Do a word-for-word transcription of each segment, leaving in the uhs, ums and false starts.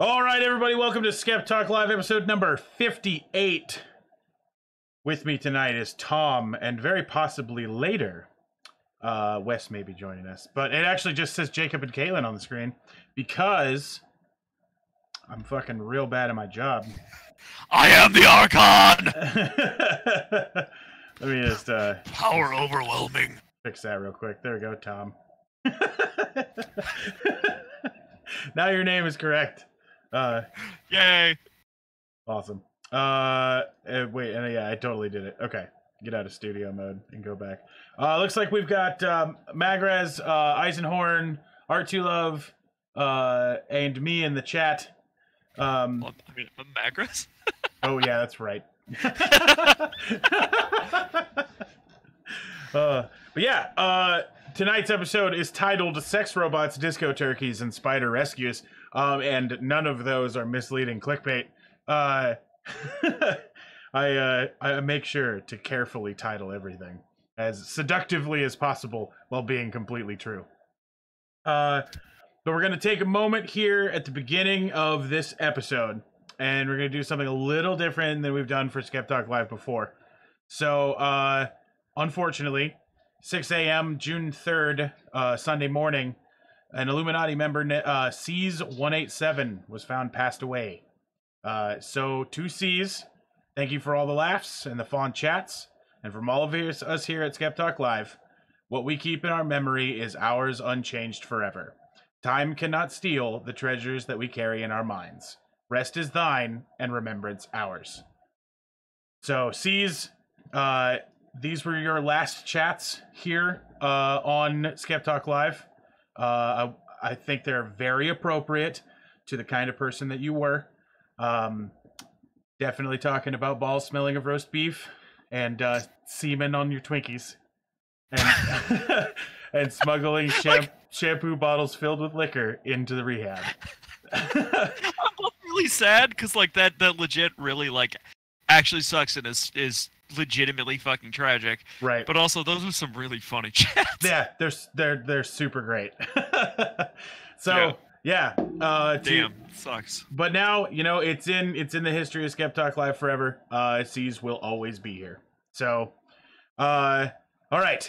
All right, everybody, welcome to Skep Talk Live, episode number fifty-eight. With me tonight is Tom, and very possibly later, uh, Wes may be joining us. But it actually just says Jacob and Kaylin on the screen, because I'm fucking real bad at my job. I am the Archon! Let me just, uh... Power overwhelming. Fix that real quick. There we go, Tom. Now your name is correct. Uh, Yay! Awesome. Uh, uh, wait, and uh, yeah, I totally did it. Okay, get out of studio mode and go back. Uh, looks like we've got um, Magraz, uh, Eisenhorn, R two Love, uh, and me in the chat. Um, Well, I mean, I'm Magras? oh yeah, that's right. uh, but yeah, uh, tonight's episode is titled "Sex Robots, Disco Turkeys, and Spider Rescues." Um, and none of those are misleading clickbait. Uh, I uh, I make sure to carefully title everything as seductively as possible while being completely true. Uh, but we're gonna take a moment here at the beginning of this episode, and we're gonna do something a little different than we've done for Skep Talk Live before. So, uh, unfortunately, six a m June third, uh, Sunday morning, an Illuminati member, uh, C's one eighty-seven, was found passed away. Uh, so, to C's, thank you for all the laughs and the fond chats. And from all of us, us here at Skep Talk Live, what we keep in our memory is ours unchanged forever. Time cannot steal the treasures that we carry in our minds. Rest is thine, and remembrance ours. So, C's, uh, these were your last chats here uh, on Skep Talk Live. Uh, I, I think they're very appropriate to the kind of person that you were. Um, definitely talking about balls smelling of roast beef and uh, semen on your Twinkies, and and smuggling sham- like, shampoo bottles filled with liquor into the rehab. I'm really sad because like that that legit really like actually sucks and is is legitimately fucking tragic. Right. But also those are some really funny chats. Yeah, they're they're they're super great. So yeah, yeah uh, to, damn, sucks. But now you know it's in it's in the history of Skep Talk Live forever. Uh, C's will always be here. So, uh, all right.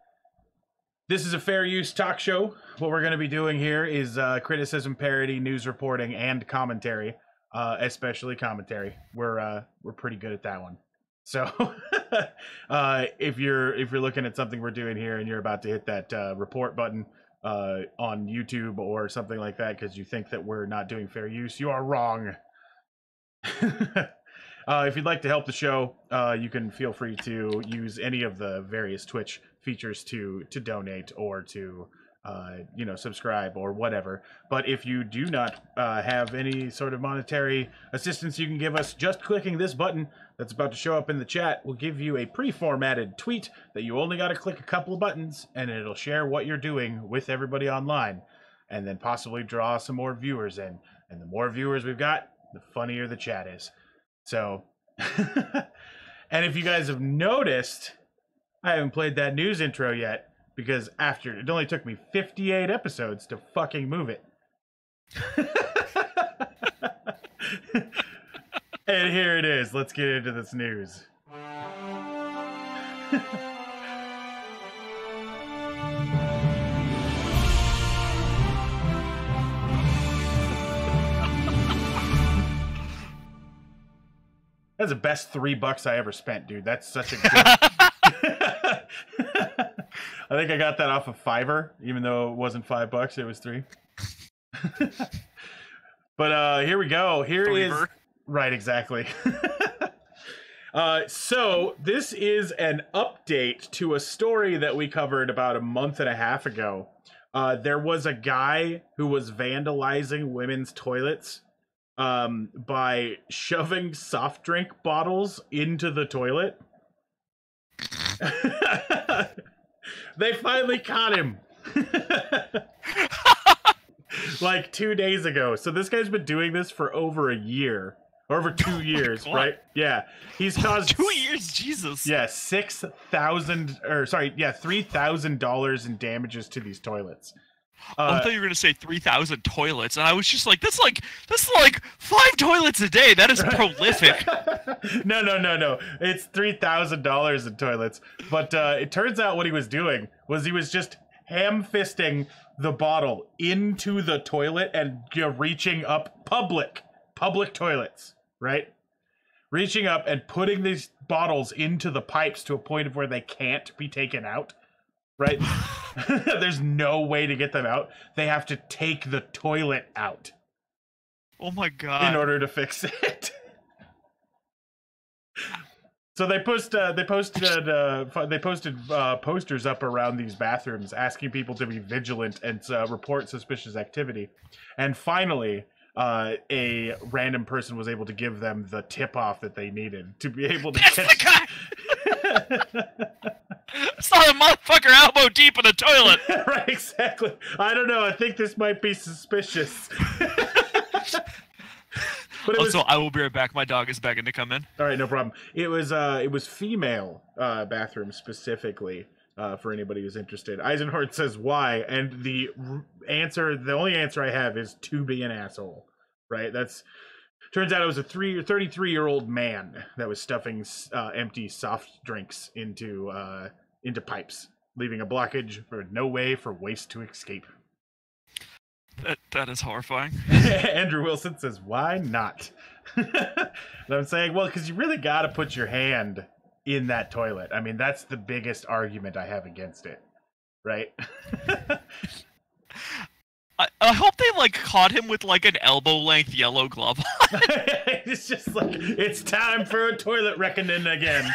This is a fair use talk show. What we're going to be doing here is uh, criticism, parody, news reporting, and commentary. Uh, especially commentary. We're uh, we're pretty good at that one. So, uh, if you're if you're looking at something we're doing here and you're about to hit that uh, report button uh, on YouTube or something like that because you think that we're not doing fair use, you are wrong. uh, if you'd like to help the show, uh, you can feel free to use any of the various Twitch features to to donate or to uh, you know subscribe or whatever. But if you do not uh, have any sort of monetary assistance you can give us, just clicking this button that's about to show up in the chat will give you a pre-formatted tweet that you only got to click a couple of buttons and it'll share what you're doing with everybody online, and then possibly draw some more viewers in. And the more viewers we've got, the funnier the chat is. So, and if you guys have noticed, I haven't played that news intro yet because after it only took me fifty-eight episodes to fucking move it. And here it is. Let's get into this news. That's the best three bucks I ever spent, dude. That's such a good... I think I got that off of Fiverr, even though it wasn't five bucks, it was three. But uh, here we go. Here Fiverr. is... Right, exactly. uh, so this is an update to a story that we covered about a month and a half ago. Uh, there was a guy who was vandalizing women's toilets um, by shoving soft drink bottles into the toilet. They finally caught him. Like two days ago. So this guy's been doing this for over a year. Over two years, oh right? Yeah. He's caused... Two years? Jesus. Yeah, six thousand... Or, sorry, yeah, three thousand dollars in damages to these toilets. Oh, I Uh, thought you were gonna say three thousand toilets, and I was just like, "That's like that's like five toilets a day. That is prolific." no, no, no, no. It's three thousand dollars in toilets. But uh, it turns out what he was doing was he was just ham fisting the bottle into the toilet and, you know, reaching up public public toilets, right? Reaching up and putting these bottles into the pipes to a point of where they can't be taken out, right? There's no way to get them out. They have to take the toilet out Oh my god! in order to fix it. So they post, uh, they posted, uh, they posted uh, posters up around these bathrooms, asking people to be vigilant and uh, report suspicious activity. And finally, uh, a random person was able to give them the tip-off that they needed to be able to That's catch. the guy. I saw the motherfucker elbow deep in the toilet. Right, exactly. I don't know. I think this might be suspicious. But it was, Also, I will be right back. My dog is begging to come in. all right, no problem. It was uh, it was female uh, bathrooms specifically. Uh, for anybody who's interested, Eisenhorn says why, and the r- answer, the only answer I have is to be an asshole. Right? That's turns out it was a three thirty-three year old man that was stuffing uh, empty soft drinks into uh, into pipes, leaving a blockage for no way for waste to escape. That that is horrifying. Andrew Wilson says, "Why not?" And I'm saying, well, because you really got to put your hand in that toilet. I mean, that's the biggest argument I have against it, right? I, I hope they like caught him with like an elbow length yellow glove. It's just like it's time for a toilet reckoning again.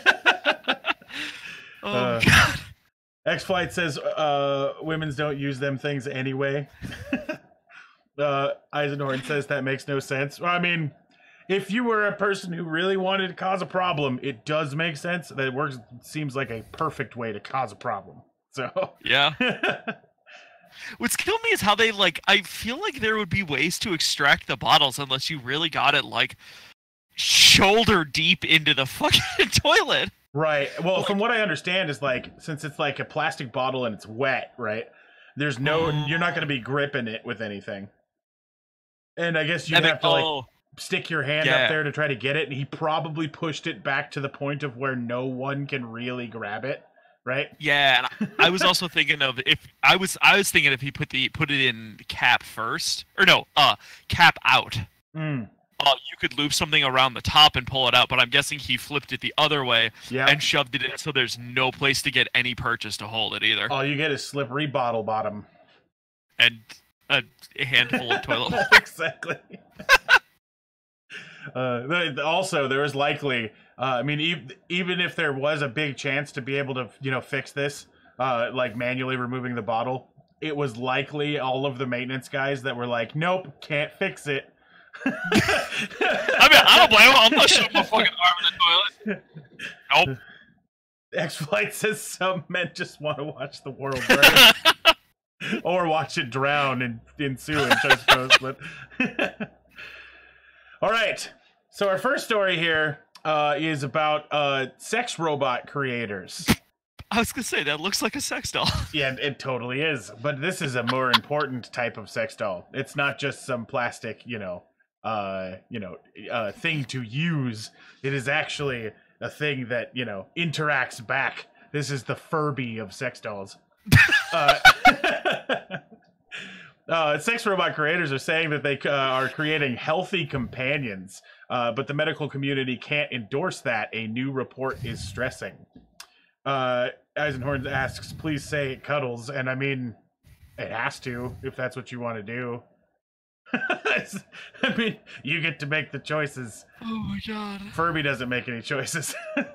Oh Uh, god. X-Flight says, uh, women's don't use them things anyway. uh, Eisenhorn says that makes no sense. Well, I mean, if you were a person who really wanted to cause a problem, it does make sense. That works. Seems like a perfect way to cause a problem. So, Yeah. What's killing me is how they like. I feel like there would be ways to extract the bottles unless you really got it like shoulder deep into the fucking toilet. right. Well, from what I understand is like, since it's like a plastic bottle and it's wet, right? There's no, you're not going to be gripping it with anything. And I guess you I mean, have to like oh, stick your hand Yeah. up there to try to get it, and he probably pushed it back to the point of where no one can really grab it, right? yeah. And I, I was also thinking of if I was I was thinking if he put the put it in cap first or no, uh, cap out. Mm. Uh, you could loop something around the top and pull it out, but I'm guessing he flipped it the other way Yeah. and shoved it in, so there's no place to get any purchase to hold it either, All you get is slippery bottle bottom. and a handful of toilet water. Exactly. uh, th- also, there was likely, uh, I mean, ev- even if there was a big chance to be able to, you know, fix this, uh, like manually removing the bottle, it was likely all of the maintenance guys that were like, nope, can't fix it. I mean, I don't blame him. I'm not shoving my fucking arm in the toilet. Nope. X-Flight says some men just want to watch the world burn. Or watch it drown in, in sewage, I suppose. But all right. So our first story here uh, is about uh, sex robot creators. I was gonna say that looks like a sex doll. Yeah, it totally is. But this is a more important type of sex doll. It's not just some plastic, you know, uh, you know, uh, thing to use. It is actually a thing that, you know, interacts back. This is the Furby of sex dolls. uh, uh, sex robot creators are saying that they uh, are creating healthy companions, uh, but the medical community can't endorse that, a new report is stressing. Uh, Eisenhorn asks, please say it cuddles, and I mean, it has to, if that's what you want to do. I mean, you get to make the choices. Oh my god. Furby doesn't make any choices.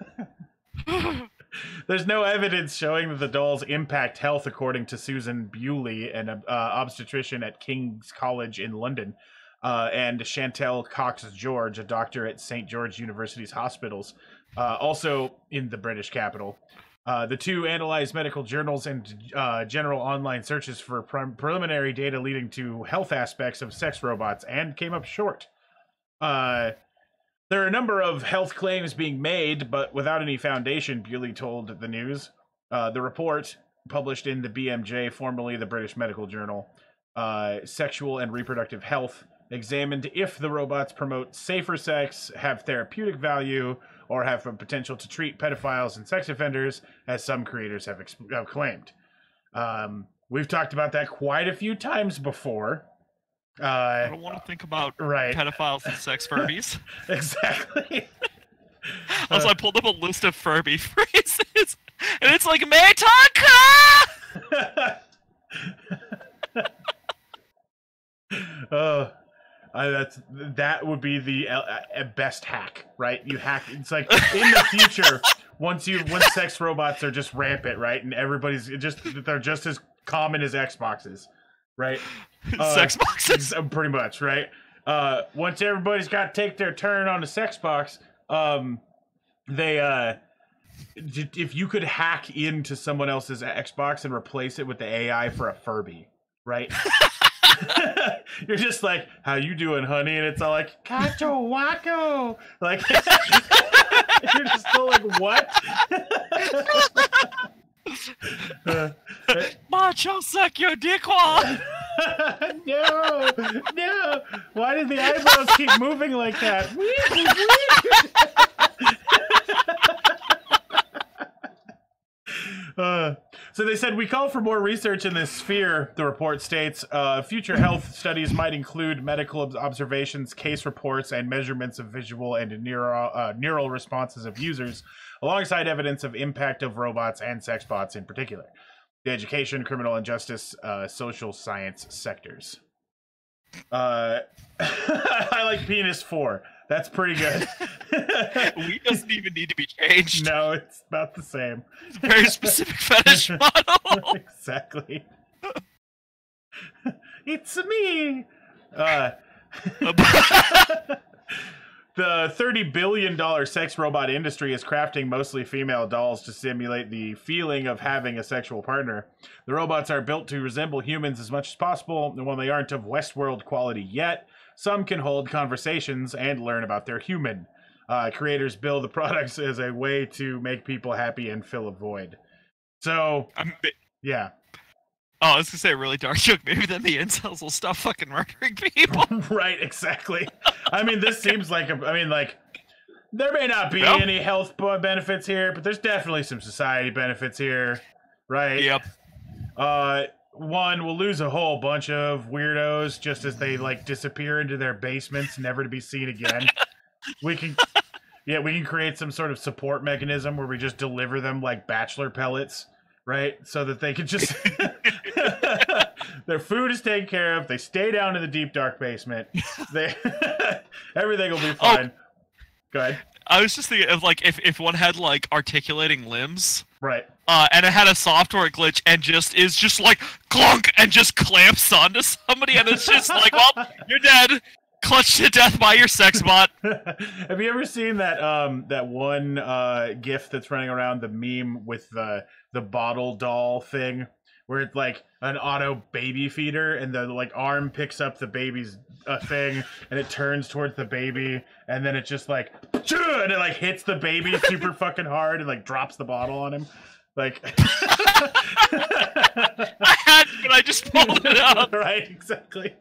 There's no evidence showing that the dolls impact health, according to Susan Bewley, an uh, obstetrician at King's College in London, uh, and Chantel Cox-George, a doctor at Saint George University's hospitals, uh, also in the British capital. Uh, the two analyzed medical journals and uh, general online searches for pre- preliminary data leading to health aspects of sex robots and came up short. Uh, there are a number of health claims being made, but without any foundation, Bewley told the news. Uh, the report published in the B M J, formerly the British Medical Journal, uh, Sexual and Reproductive Health, examined if the robots promote safer sex, have therapeutic value, or have a potential to treat pedophiles and sex offenders, as some creators have, ex- have claimed. Um, we've talked about that quite a few times before. Uh, I don't want to think about right. pedophiles and sex Furbies. Exactly. Also, I pulled up a list of Furby phrases, and it's like, Metaka! uh, I, that's that would be the uh, uh, best hack, right? You hack. It's like in the future, once you once sex robots are just rampant, right, and everybody's just they're just as common as Xboxes, right? Uh, sex boxes, pretty much, right? Uh, once everybody's got to take their turn on the sex box, um, they uh, if you could hack into someone else's Xbox and replace it with the A I for a Furby, right? You're just like, how you doing, honey? And it's all like, Kacho Wako. Like, you're just still like, what? uh, Macho, suck your dick wall. No, no. Why did the eyebrows keep moving like that? Uh, so they said, we call for more research in this sphere, the report states. Uh, future health studies might include medical ob- observations, case reports, and measurements of visual and neural, uh, neural responses of users, alongside evidence of impact of robots and sex bots in particular. The education, criminal and justice, uh, social science sectors. Uh, I like penis four. That's pretty good. We doesn't even need to be changed. No, it's about the same. It's a very specific fetish model. Exactly. It's me. Uh, the thirty billion dollars sex robot industry is crafting mostly female dolls to simulate the feeling of having a sexual partner. The robots are built to resemble humans as much as possible, and while they aren't of Westworld quality yet, some can hold conversations and learn about their human. Uh, creators build the products as a way to make people happy and fill a void. So, I'm, yeah. Oh, I was gonna say a really dark joke. Maybe then the incels will stop fucking murdering people. Right, exactly. I mean, this seems like a. I mean, like, there may not be No. any health benefits here, but there's definitely some society benefits here, right? Yep. Uh, one, we'll lose a whole bunch of weirdos just as they like disappear into their basements, never to be seen again. We can, yeah, we can create some sort of support mechanism where we just deliver them like bachelor pellets, right? So that they can just their food is taken care of. They stay down in the deep dark basement. They everything will be fine. Oh. Go ahead. I was just thinking of like if if one had like articulating limbs. Right. Uh, and it had a software glitch and just is just like clunk and just clamps onto somebody and it's just like, well, you're dead, clutched to death by your sex bot. Have you ever seen that um that one uh GIF that's running around, the meme with the the bottle doll thing, where it's like an auto baby feeder and the like arm picks up the baby's uh, thing and it turns towards the baby and then it just like and it like hits the baby super fucking hard and like drops the bottle on him. Like I had, but I just pulled it up. Right, exactly.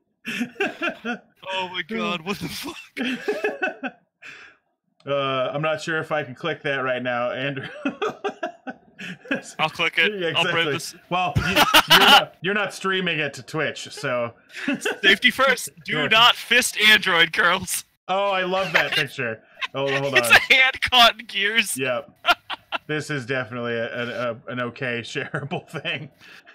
Oh my god, what the fuck? Uh, I'm not sure if I can click that right now, Andrew. I'll click it. Yeah, exactly. I'll print this. Well, you, you're, not, you're not streaming it to Twitch, so safety first. Do not fist Android girls. Oh, I love that picture. Oh, hold on. It's a hand caught in gears. Yep. This is definitely a, a, an okay shareable thing.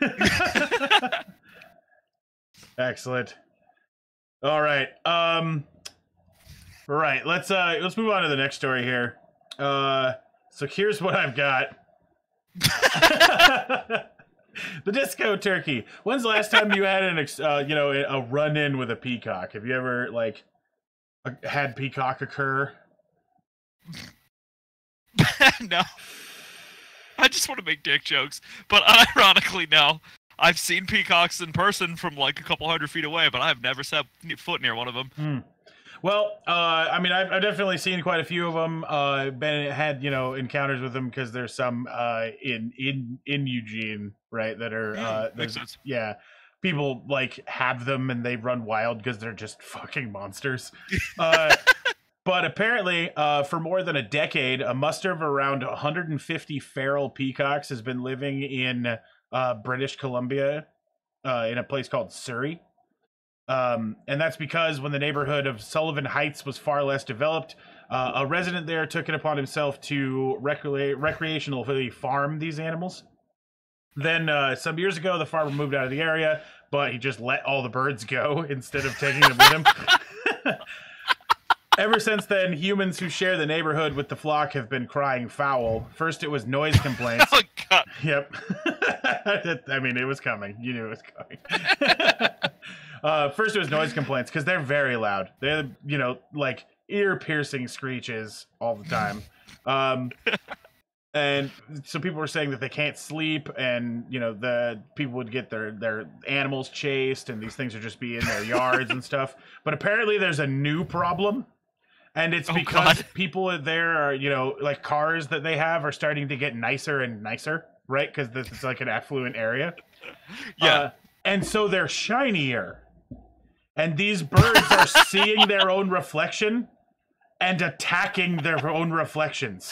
Excellent. All right. Um. Right. Let's uh. Let's move on to the next story here. Uh. So here's what I've got. The disco turkey. When's the last time you had an ex- uh, you know, a run-in with a peacock? Have you ever like had peacock occur? No. I just want to make dick jokes, but unironically, no. I've seen peacocks in person from like a couple hundred feet away, but I've never set foot near one of them. Hmm. Well, uh, I mean, I've, I've definitely seen quite a few of them. Uh, been had you know encounters with them because there's some uh, in in in Eugene, right? That are uh, Makes there's sense. yeah, people like have them and they run wild because they're just fucking monsters. Uh, but apparently, uh, for more than a decade, a muster of around one hundred fifty feral peacocks has been living in uh, British Columbia, uh, in a place called Surrey. Um, and that's because when the neighborhood of Sullivan Heights was far less developed, uh, a resident there took it upon himself to recre- recreationally farm these animals. Then uh, some years ago, the farmer moved out of the area, but he just let all the birds go instead of taking them with him. Ever since then, humans who share the neighborhood with the flock have been crying foul. First, it was noise complaints. Oh god. Yep. I mean, it was coming. You knew it was coming. uh, first, it was noise complaints because they're very loud. They're, you know, like ear-piercing screeches all the time. Um, and so people were saying that they can't sleep, and you know, the people would get their their animals chased, and these things would just be in their yards and stuff. But apparently, there's a new problem. And it's Oh, because God. people there are, you know, like cars that they have are starting to get nicer and nicer, right? Because this is like an affluent area. Yeah. Uh, and so they're shinier. And these birds are seeing their own reflection and attacking their own reflections.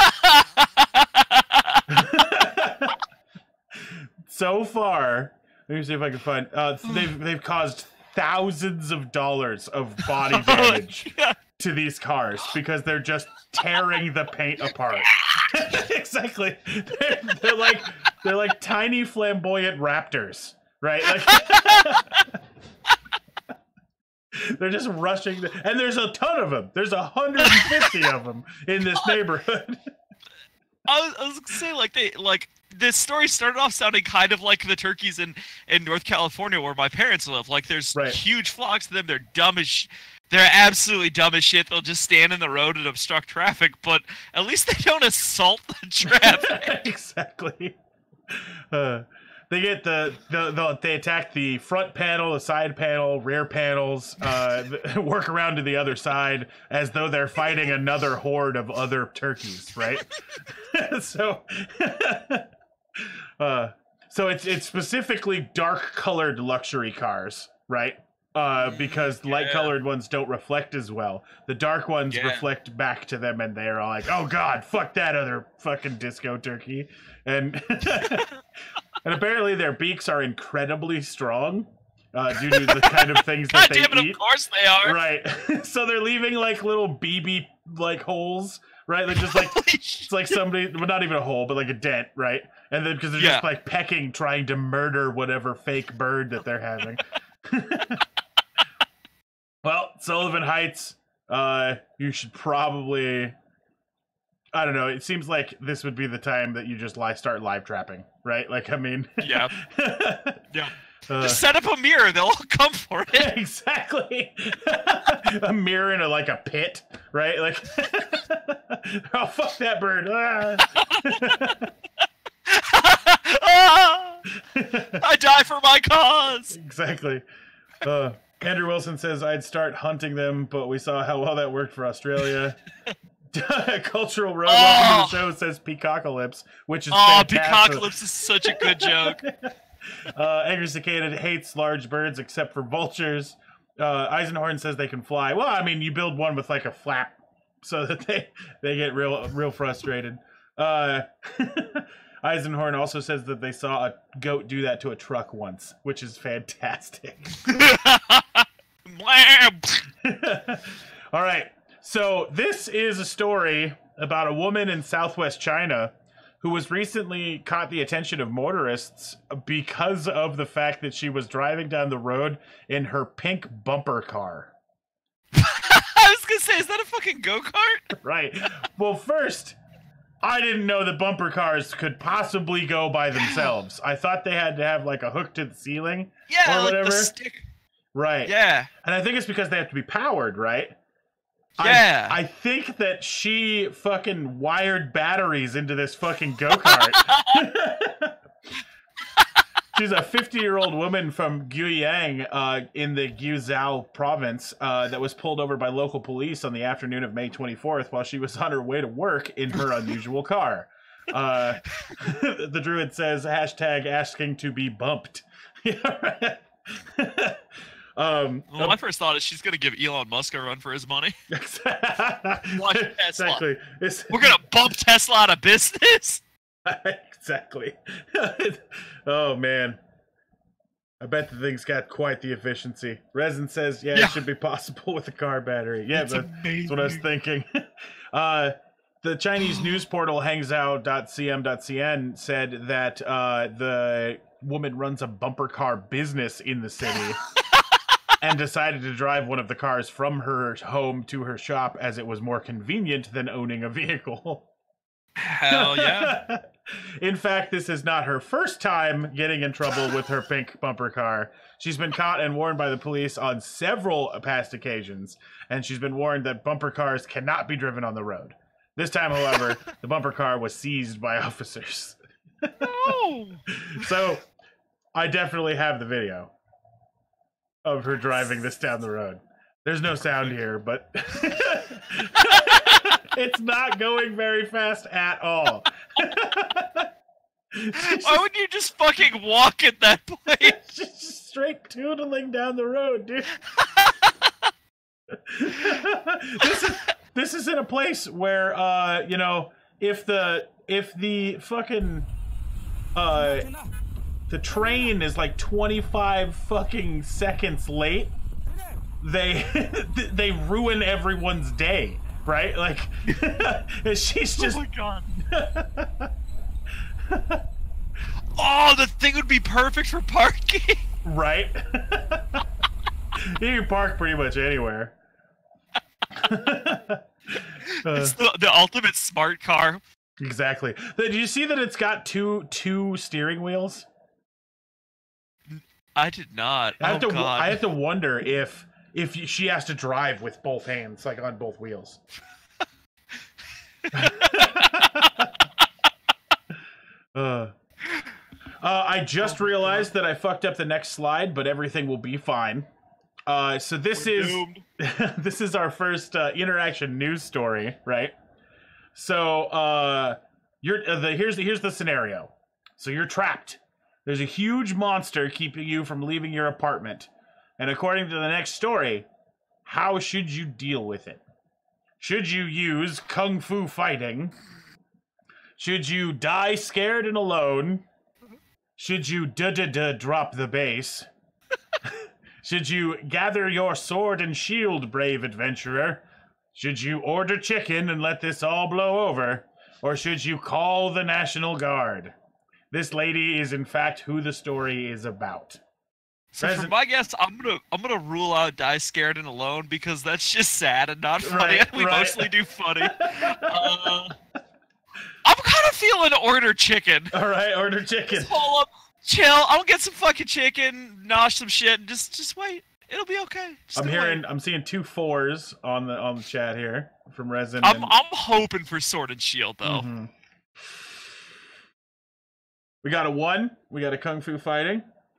So far, let me see if I can find. Uh, they've they've caused thousands of dollars of body damage Oh, to these cars because they're just tearing the paint apart. Exactly. They're, they're like they're like tiny flamboyant raptors, right? Like they're just rushing, the, and there's a ton of them. There's one hundred fifty of them in this neighborhood. I was, I was gonna say like they like this story started off sounding kind of like the turkeys in in North California where my parents live. Like there's Right. huge flocks of them. They're dumb as sh- they're absolutely dumb as shit. They'll just stand in the road and obstruct traffic. But at least they don't assault the traffic. Exactly. Uh, they get the, the, the they attack the front panel, the side panel, rear panels, uh, work around to the other side as though they're fighting another horde of other turkeys, right? so, uh, so it's it's specifically dark colored luxury cars, right? Uh, because light colored ones don't reflect as well. The dark ones Yeah. reflect back to them, and they're all like, "Oh God, fuck that other fucking disco turkey," and. And apparently their beaks are incredibly strong uh, due to the kind of things that God they damn it, eat. of course they are. Right. So they're leaving like little B B like holes, right? Like just like Holy it's like somebody, well, not even a hole, but like a dent, right? And then because they're Yeah. just like pecking, trying to murder whatever fake bird that they're having. Well, Sullivan Heights, uh, you should probably. I don't know. It seems like this would be the time that you just live, start live trapping, right? Like, I mean, Yeah. Yeah. uh, Just set up a mirror. They'll all come for it. exactly. A mirror in a, like a pit, right? Like, oh fuck that bird! Ah. Ah! I die for my cause. Exactly. Uh, Andrew Wilson says I'd start hunting them, but we saw how well that worked for Australia. Cultural Road, welcome to the show, says Peacockalypse, which is Oh, fantastic. Peacockalypse is such a good joke. Uh, Angry Cicada hates large birds except for vultures. Uh, Eisenhorn says they can fly. Well, I mean, you build one with like a flap so that they, they get real real frustrated. Uh, Eisenhorn also says that they saw a goat do that to a truck once, which is fantastic. All right. So this is a story about a woman in southwest China who was recently caught the attention of motorists because of the fact that she was driving down the road in her pink bumper car. I was gonna say, is that a fucking go-kart? Right. Well, first, I didn't know that bumper cars could possibly go by themselves. I thought they had to have like a hook to the ceiling Yeah, or like whatever. the stick. Right. Yeah. And I think it's because they have to be powered, right? Yeah. I, I think that she fucking wired batteries into this fucking go-kart. she's a fifty-year-old woman from Guiyang uh, in the Guizhou province uh, that was pulled over by local police on the afternoon of May twenty-fourth while she was on her way to work in her unusual car. Uh, the druid says, hashtag asking to be bumped. um, well, my first thought is she's going to give Elon Musk a run for his money. Watch Tesla. Exactly. It's, We're going to bump Tesla out of business. Exactly. Oh, man. I bet the thing's got quite the efficiency. Resin says, yeah, yeah. it should be possible with a car battery. Yeah, that's, that's what I was thinking. uh, the Chinese news portal hangzhou dot c m dot c n said that uh, the woman runs a bumper car business in the city and decided to drive one of the cars from her home to her shop as it was more convenient than owning a vehicle. Hell yeah. In fact, this is not her first time getting in trouble with her pink bumper car. She's been caught and warned by the police on several past occasions, and she's been warned that bumper cars cannot be driven on the road. This time, however, the bumper car was seized by officers. No. So, I definitely have the video of her driving this down the road. There's no sound here, but it's not going very fast at all. Why would you just fucking walk at that place? Just straight tootling down the road, dude. this is this is in a place where uh you know if the if the fucking uh the train is like twenty-five fucking seconds late, they they ruin everyone's day, right? Like she's just oh my god. Oh, the thing would be perfect for parking. Right? You can park pretty much anywhere. uh, it's the, the ultimate smart car. Exactly. Did you see that it's got two two steering wheels? I did not. I have oh, to. God. I have to wonder if if she has to drive with both hands, like on both wheels. uh. Uh, I just oh, realized God. that I fucked up the next slide, but everything will be fine. Uh, so this We're is this is our first uh, interaction news story, right? So uh, you're uh, the here's the here's the scenario. So you're trapped. There's a huge monster keeping you from leaving your apartment, and according to the next story, how should you deal with it? Should you use kung fu fighting? Should you die scared and alone? Should you da-da-da drop the bass? Should you gather your sword and shield, brave adventurer? Should you order chicken and let this all blow over? Or should you call the National Guard? This lady is in fact who the story is about. So Present- for my guess, I'm gonna I'm gonna rule out Die Scared and Alone because that's just sad and not funny. Right, we right. mostly do funny. uh, I'm kind of feeling Order Chicken. All right, order chicken. Just pull up, chill. I'll get some fucking chicken, nosh some shit, and just just wait. It'll be okay. Just I'm wait. hearing. I'm seeing two fours on the on the chat here from Resin. I'm and... I'm hoping for Sword and Shield though. Mm-hmm. We got a one. We got a kung fu fighting.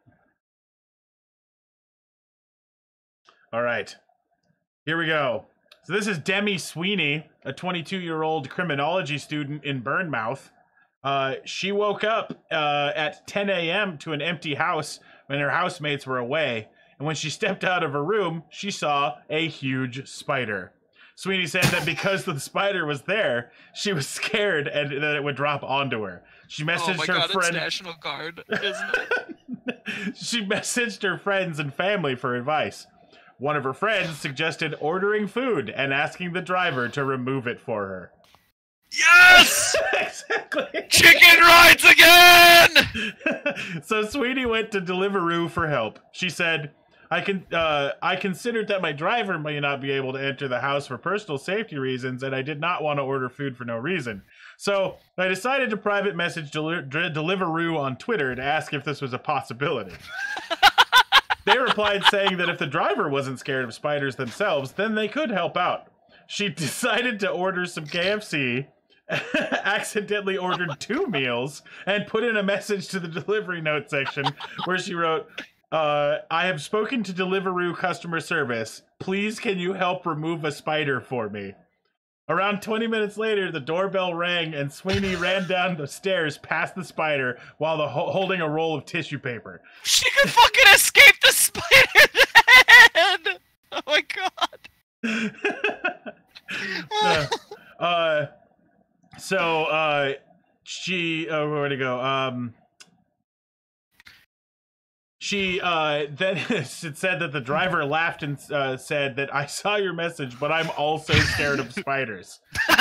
All right, here we go. So this is Demi Sweeney, a twenty-two-year-old criminology student in Bournemouth. Uh, she woke up uh, at ten a.m. to an empty house when her housemates were away. And when she stepped out of her room, she saw a huge spider. Sweeney said that because the spider was there, she was scared and that it would drop onto her. She messaged oh my her God, friend. It's National Guard, isn't it? She messaged her friends and family for advice. One of her friends suggested ordering food and asking the driver to remove it for her. Yes! Exactly. Chicken rides again! So Sweeney went to Deliveroo for help. She said, I can uh, I considered that my driver may not be able to enter the house for personal safety reasons, and I did not want to order food for no reason. So I decided to private message Deli- Deliveroo on Twitter to ask if this was a possibility. They replied saying that if the driver wasn't scared of spiders themselves, then they could help out. She decided to order some K F C, accidentally ordered two meals and put in a message to the delivery note section where she wrote, uh, I have spoken to Deliveroo customer service. Please, can you help remove a spider for me? Around twenty minutes later, the doorbell rang and Sweeney ran down the stairs past the spider while the ho- holding a roll of tissue paper. She could fucking escape the spider then! Oh my god. uh, uh, so, uh, she, uh, where to go? Um, she, uh, then it said that the driver laughed and uh, said that I saw your message, but I'm also scared of spiders.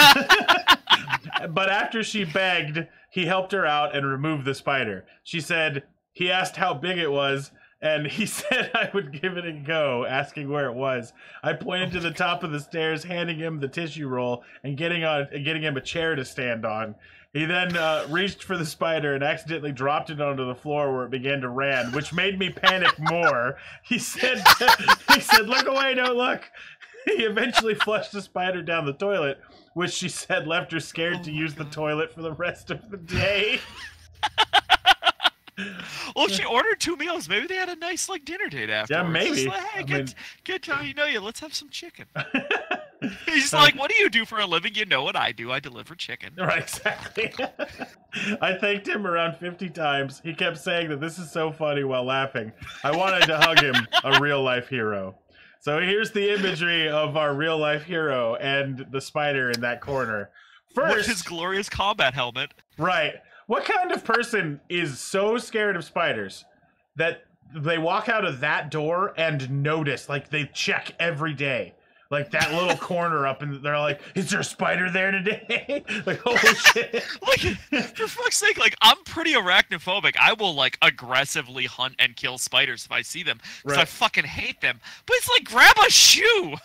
But after she begged, he helped her out and removed the spider. She said he asked how big it was, and he said I would give it a go, asking where it was. I pointed to the top of the stairs, handing him the tissue roll and getting on, getting him a chair to stand on. He then uh, reached for the spider and accidentally dropped it onto the floor where it began to ran, which made me panic more. He said, he said, look away, don't look. He eventually flushed the spider down the toilet, which she said left her scared Oh to my use the God. toilet for the rest of the day. Well, if she ordered two meals, maybe they had a nice like dinner date afterwards. maybe. Just like, hey, I good, mean- good time you know you. Let's have some chicken. He's like, what do you do for a living? You know what I do. I deliver chicken. Right, exactly. I thanked him around fifty times. He kept saying that this is so funny while laughing. I wanted to hug him, a real-life hero. So here's the imagery of our real-life hero and the spider in that corner. With First, his glorious combat helmet. right, what kind of person is so scared of spiders that they walk out of that door and notice, like they check every day? Like that little corner up, and they're like, "Is there a spider there today?" Like, holy shit! Like, for fuck's sake, like I'm pretty arachnophobic. I will like aggressively hunt and kill spiders if I see them because I Right. fucking hate them. But it's like grab a shoe.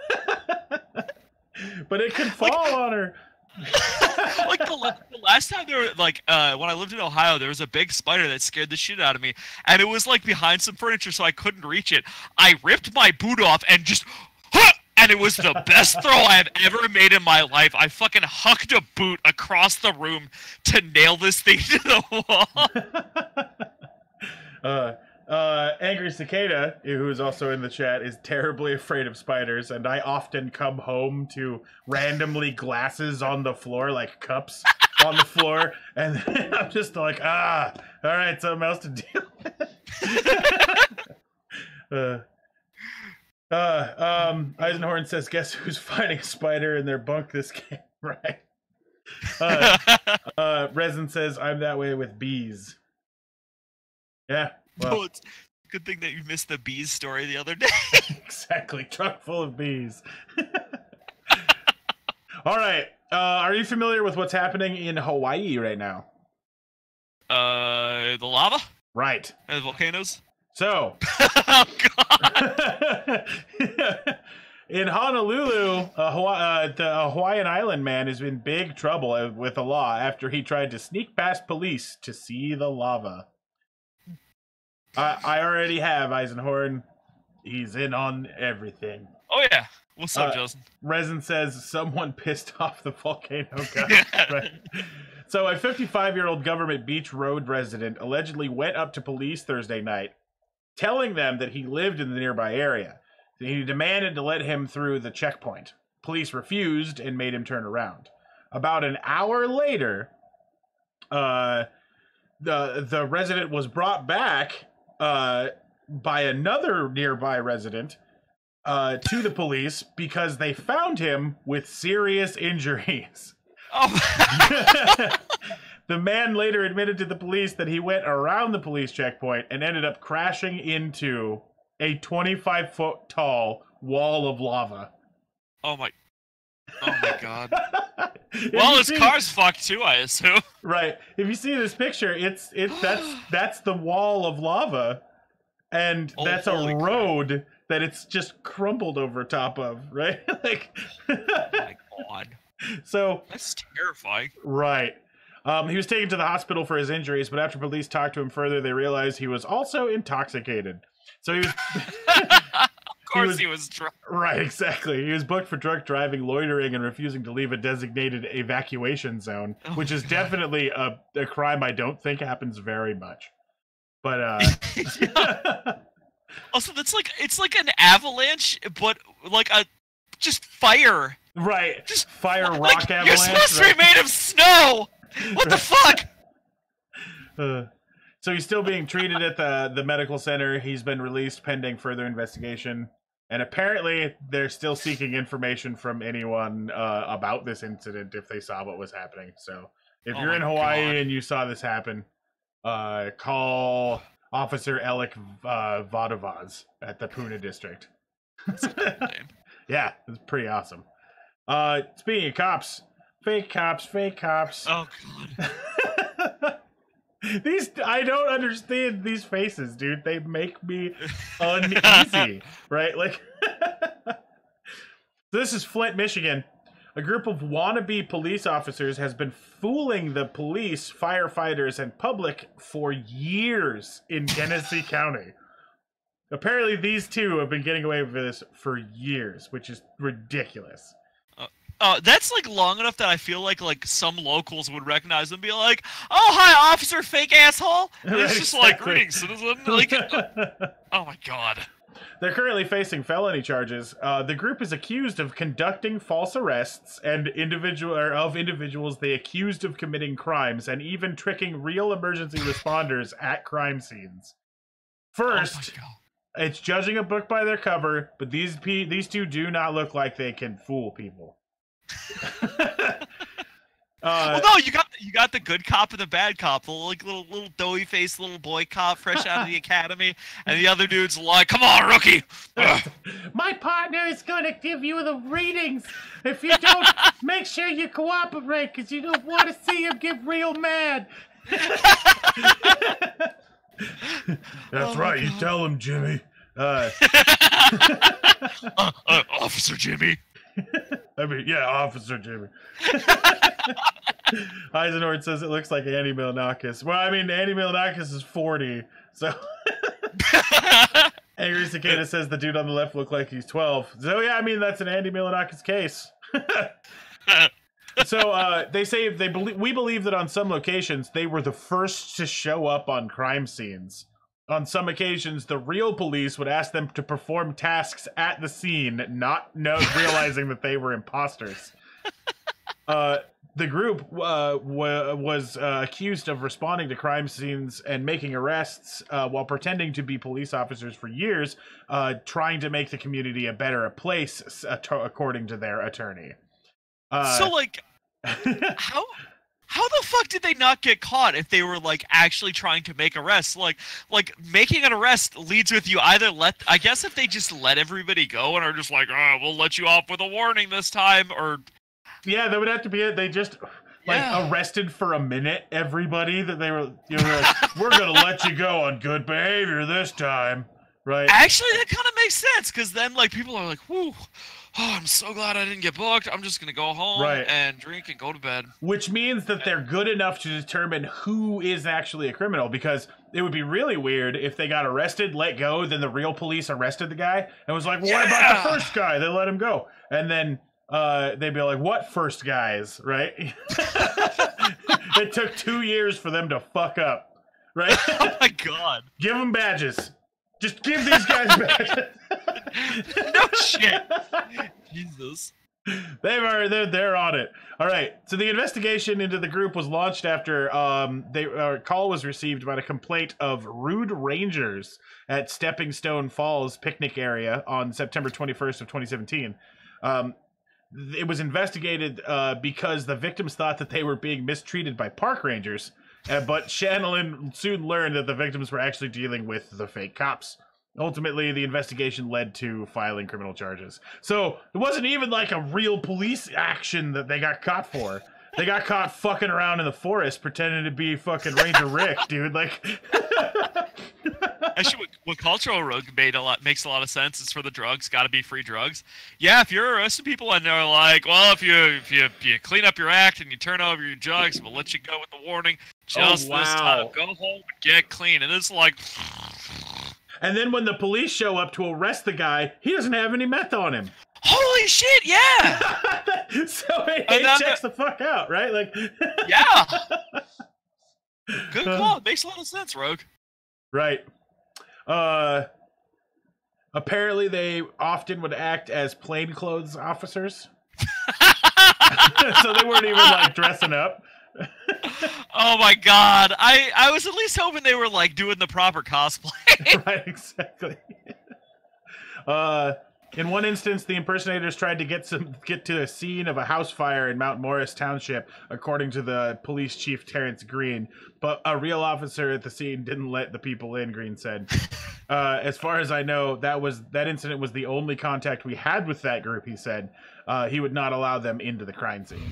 But it could fall on her. Like the, la- the last time there were like uh when I lived in Ohio, there was a big spider that scared the shit out of me, and it was like behind some furniture, so I couldn't reach it. I ripped my boot off and just. Huh! And it was the best throw I have ever made in my life. I fucking hucked a boot across the room to nail this thing to the wall. uh, uh, Angry Cicada, who is also in the chat, is terribly afraid of spiders, and I often come home to randomly glasses on the floor, like cups on the floor, and I'm just like, ah, all right, something else to deal with. uh, Uh, um, Eisenhorn says, guess who's fighting a spider in their bunk this game, right? Uh, uh, Resin says, I'm that way with bees. Yeah, well, No, it's a good thing that you missed the bees story the other day. exactly. Truck full of bees. All right. Uh, are you familiar with what's happening in Hawaii right now? Uh, the lava Right. and the volcanoes. So, Oh god. in Honolulu, uh, Hawaii, uh, the Hawaiian island man is in big trouble with the law after he tried to sneak past police to see the lava. I, I already have Eisenhorn. He's in on everything. Oh yeah. What's up, Uh, Justin? Resin says someone pissed off the volcano guy. Right. So a fifty-five-year-old Government Beach Road resident allegedly went up to police Thursday night, telling them that he lived in the nearby area. He demanded to let him through the checkpoint. Police refused and made him turn around. About an hour later, uh, the the resident was brought back uh, by another nearby resident uh, to the police because they found him with serious injuries. Oh. The man later admitted to the police that he went around the police checkpoint and ended up crashing into a twenty-five foot tall wall of lava. Oh my. Oh my god. If Well, you his see- car's fucked too, I assume. right. If you see this picture, it's it that's that's the wall of lava, and Oh, that's a holy crap. road that it's just crumbled over top of, right? Like, Oh my god. so That's terrifying. right. Um, he was taken to the hospital for his injuries, but after police talked to him further, they realized he was also intoxicated. So he was course he was, he was drunk. Right, exactly. He was booked for drunk driving, loitering, and refusing to leave a designated evacuation zone, Oh which my is God. definitely a, a crime I don't think happens very much. But, uh... Yeah. Also, that's like, it's like an avalanche, but like a, just fire. Right. Just fire rock like, avalanche. You're supposed right? to be made of snow! What the fuck? Uh, so he's still being treated at the, the medical center. He's been released pending further investigation. And apparently, they're still seeking information from anyone uh, about this incident if they saw what was happening. So if Oh you're in my Hawaii God. and you saw this happen, uh, call Officer Alec uh, Vadavaz at the Puna District. Name. Yeah, it's pretty awesome. Uh, speaking of cops, fake cops, fake cops. Oh, God. These I don't understand these faces, dude. They make me uneasy, right? Like, this is Flint, Michigan. A group of wannabe police officers has been fooling the police, firefighters, and public for years in Genesee County. Apparently, these two have been getting away with this for years, which is ridiculous. Uh, that's like long enough that I feel like like some locals would recognize them and be like, "Oh, hi, officer, fake asshole." And it's Right, just like, exactly. "Greetings, citizen." Like, oh my God. They're currently facing felony charges. Uh, the group is accused of conducting false arrests and individual or of individuals they accused of committing crimes and even tricking real emergency responders at crime scenes. First, Oh my God. it's judging a book by their cover, but these pe- these two do not look like they can fool people. Uh, Well, no, you got you got the good cop and the bad cop, the like little little doughy faced little boy cop fresh out of the academy, and the other dude's like, "Come on, rookie." Ugh. My partner is gonna give you the readings. If you don't, make sure you cooperate, because you don't want to see him get real mad. That's Oh, right. You God. tell him, Jimmy. Uh, uh, uh, Officer Jimmy. I mean, yeah, Officer Jimmy. Eisenhorn says it looks like Andy Milonakis. Well, I mean, Andy Milonakis is forty, so. Angry Cicada says the dude on the left looked like he's twelve. So yeah, I mean that's an Andy Milonakis case. So uh, they say they believe we believe that on some locations they were the first to show up on crime scenes. On some occasions, the real police would ask them to perform tasks at the scene, not know, realizing that they were imposters. Uh, the group uh, w- was uh, accused of responding to crime scenes and making arrests uh, while pretending to be police officers for years, uh, trying to make the community a better place, uh, to- according to their attorney. Uh, So like, how how the fuck did they not get caught if they were like actually trying to make arrests? Like like making an arrest leads with you either let I guess if they just let everybody go and are just like, "Oh, we'll let you off with a warning this time," or yeah, that would have to be it. They just like Yeah. arrested for a minute everybody that they were, you know, like, we're gonna let you go on good behavior this time, right? actually that kind of makes sense because then like people are like, "Whoo, oh, I'm so glad I didn't get booked. I'm just gonna go home Right. and drink and go to bed." Which means that they're good enough to determine who is actually a criminal, because it would be really weird if they got arrested, let go, then the real police arrested the guy and was like, well, what about Yeah. the first guy? They let him go. And then uh, they'd be like, what first guys, right? It took two years for them to fuck up, right? Oh my God. Give them badges. Just give these guys badges. No shit. Jesus. They've already, they're, they're on it. All right. So the investigation into the group was launched after um, they, a call was received about a complaint of rude rangers at Stepping Stone Falls picnic area on September twenty-first of twenty seventeen. Um, it was investigated uh, because the victims thought that they were being mistreated by park rangers, uh, but Shanlin soon learned that the victims were actually dealing with the fake cops. Ultimately, the investigation led to filing criminal charges. So it wasn't even like a real police action that they got caught for. They got caught fucking around in the forest pretending to be fucking Ranger Rick, dude. Like, Actually, what, what Cultural Rogue made a lot makes a lot of sense is for the drugs, got to be free drugs. Yeah, if you're arresting people and they're like, well, if you if you if you clean up your act and you turn over your drugs, we'll let you go with the warning. Just Oh, this wow. time, go home and get clean. And it's like, And then when the police show up to arrest the guy, he doesn't have any meth on him. Holy shit, yeah! So it, it checks the... the fuck out, right? Like, yeah. Good call. It makes a lot of sense, Rogue. Right. Uh, apparently, they often would act as plainclothes officers. So they weren't even like dressing up. Oh my god. I, I was at least hoping they were like doing the proper cosplay. Right, exactly. Uh, in one instance, the impersonators tried to get some get to the scene of a house fire in Mount Morris Township, according to the police chief Terrence Green. But a real officer at the scene didn't let the people in, Green said. Uh, as far as I know, that was that incident was the only contact we had with that group, he said. Uh, he would not allow them into the crime scene.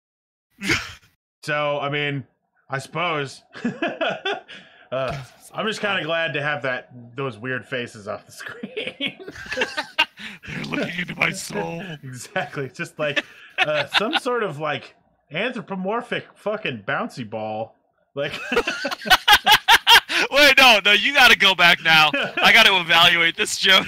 So, I mean, I suppose. uh, I'm just kind of glad to have that those weird faces off the screen. They're looking into my soul. Exactly. Just like uh, some sort of like anthropomorphic fucking bouncy ball. Like. Wait, no, no, you got to go back now. I got to evaluate this joke.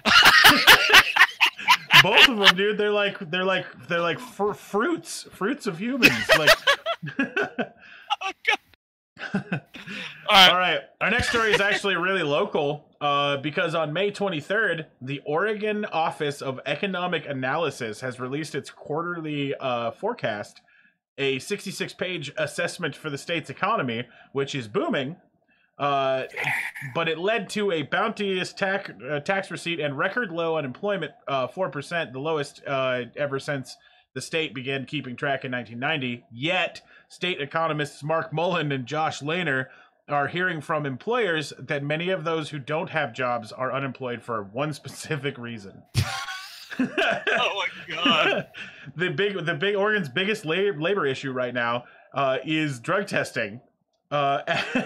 Both of them, dude. They're like they're like they're like fr- fruits, fruits of humans. Like. Oh god. All right. All right. Our next story is actually really local, uh, because on May twenty-third, the Oregon Office of Economic Analysis has released its quarterly uh, forecast, a sixty-six page assessment for the state's economy, which is booming. Uh, but it led to a bounteous tax, uh, tax receipt and record low unemployment, uh, four percent, the lowest uh, ever since the state began keeping track in nineteen ninety. Yet, state economists Mark Mullen and Josh Lehner are hearing from employers that many of those who don't have jobs are unemployed for one specific reason. Oh my god! the big, the big Oregon's biggest la- labor issue right now uh, is drug testing. Uh,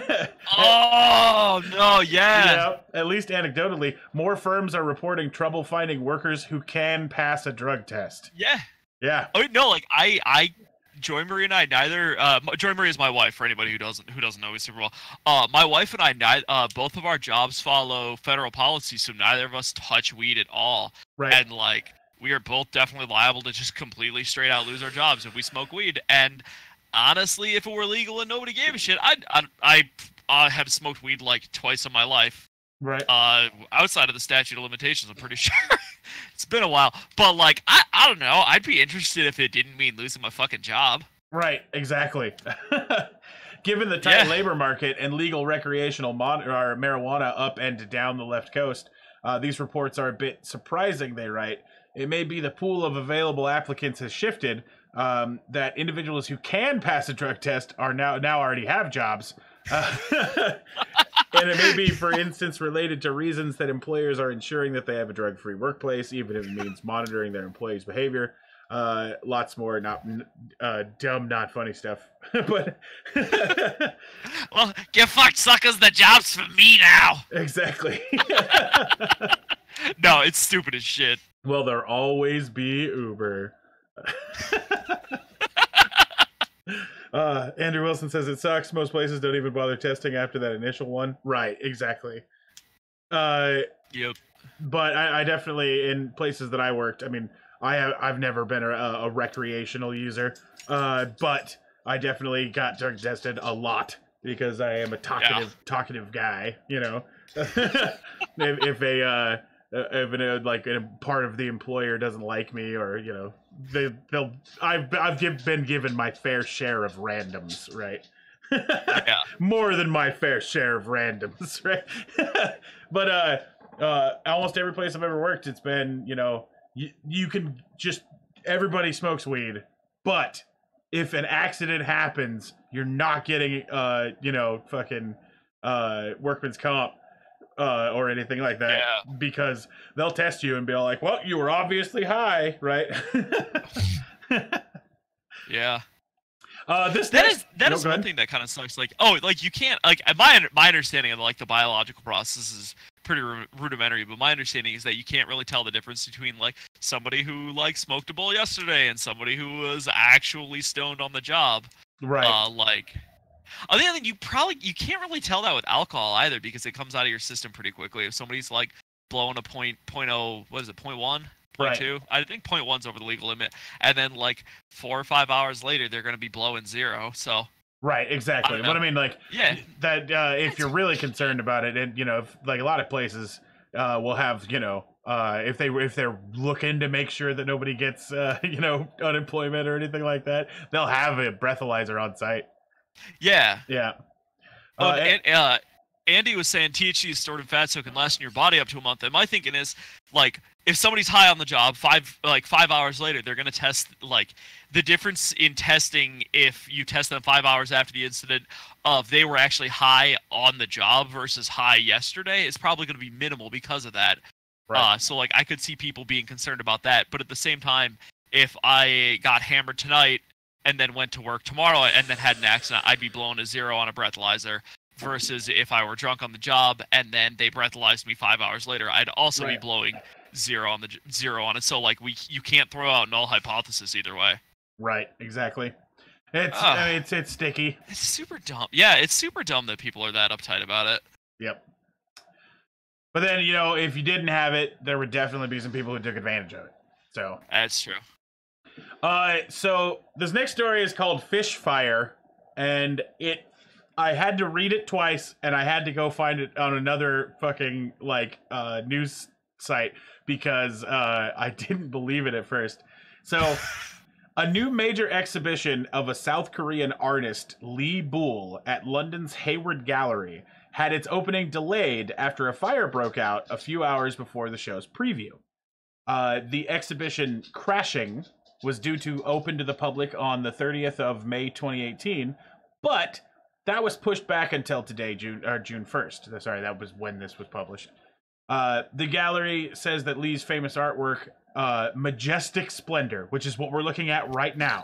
oh no! Yeah. Yeah. At least anecdotally, more firms are reporting trouble finding workers who can pass a drug test. Yeah. Yeah. Oh no! Like I, I, Joy Marie and I neither. Uh, Joy Marie is my wife. For anybody who doesn't who doesn't know me super well, uh, my wife and I, neither, uh, both of our jobs follow federal policy, so neither of us touch weed at all. Right. And like we are both definitely liable to just completely straight out lose our jobs if we smoke weed. And honestly, if it were legal and nobody gave a shit, I'd, I I I have smoked weed like twice in my life. Right. Uh, outside of the statute of limitations, I'm pretty sure. It's been a while, but like I I don't know. I'd be interested if it didn't mean losing my fucking job. Right. Exactly. Given the tight Yeah. labor market and legal recreational mon- or marijuana up and down the left coast, uh, these reports are a bit surprising. They write, it may be the pool of available applicants has shifted. Um, that individuals who can pass a drug test are now now already have jobs, uh, and it may be, for instance, related to reasons that employers are ensuring that they have a drug-free workplace, even if it means monitoring their employees' behavior. Uh, lots more not uh, dumb, not funny stuff. But well, get fucked, suckers. The job's for me now. Exactly. No, it's stupid as shit. Will there always be Uber? uh, Andrew Wilson says it sucks. Most places don't even bother testing after that initial one. Right, exactly. Uh, yep. But I, I definitely, in places that I worked, I mean, I have I've never been a, a recreational user, uh, but I definitely got drug tested a lot because I am a talkative yeah. talkative guy. You know, if, if a uh, if a, like a part of the employer doesn't like me, or you know, they they'll I've I've give, been given my fair share of randoms, right? Yeah. More than my fair share of randoms, right? But uh, uh, almost every place I've ever worked, it's been, you know, you, you can just, everybody smokes weed, but if an accident happens, you're not getting, uh, you know, fucking uh, workman's comp uh, or anything like that, yeah. because they'll test you and be all like, well, you were obviously high, right? Yeah. Uh, this that next, is that no, is one thing that kind of sucks. Like, oh, like you can't like my my understanding of like the biological process is pretty rudimentary, but my understanding is that you can't really tell the difference between like somebody who like smoked a bowl yesterday and somebody who was actually stoned on the job. Right. Uh, like, On the other thing, you probably you can't really tell that with alcohol either because it comes out of your system pretty quickly. If somebody's like blowing a point point oh, what is it, point one, point Right. two? I think point one's over the legal limit, and then like four or five hours later, they're gonna be blowing zero. So Right, exactly. I But I mean, like, yeah, that uh, if you're really concerned about it, and you know, if, like a lot of places uh, will have, you know, uh, if they if they're looking to make sure that nobody gets, uh, you know, unemployment or anything like that, they'll have a breathalyzer on site. yeah. Yeah. Oh, Uh, and, uh, Andy was saying T H C is stored in fat, so it can last in your body up to a month. And my thinking is, like, if somebody's high on the job, five like five hours later, they're gonna test. Like, the difference in testing if you test them five hours after the incident of they were actually high on the job versus high yesterday is probably gonna be minimal because of that. Right. Uh, so like, I could see people being concerned about that. But at the same time, if I got hammered tonight and then went to work tomorrow and then had an accident, I'd be blowing a zero on a breathalyzer. Versus if I were drunk on the job and then they breathalyzed me five hours later, I'd also Right. be blowing zero on the j- zero on it. So like we, you can't throw out null hypothesis either way. Right, exactly. It's Ah. I mean, it's it's sticky. It's super dumb. Yeah, it's super dumb that people are that uptight about it. Yep. But then, you know, if you didn't have it, there would definitely be some people who took advantage of it. So, That's true. uh, so this next story is called Fish Fire, and it, I had to read it twice, and I had to go find it on another fucking like uh, news site because uh, I didn't believe it at first. So, a new major exhibition of a South Korean artist, Lee Bull, at London's Hayward Gallery had its opening delayed after a fire broke out a few hours before the show's preview. Uh, the exhibition Crashing was due to open to the public on the thirtieth of May twenty eighteen, but that was pushed back until today, June or June first. Sorry, that was when this was published. Uh, the gallery says that Lee's famous artwork, uh, Majestic Splendor, which is what we're looking at right now.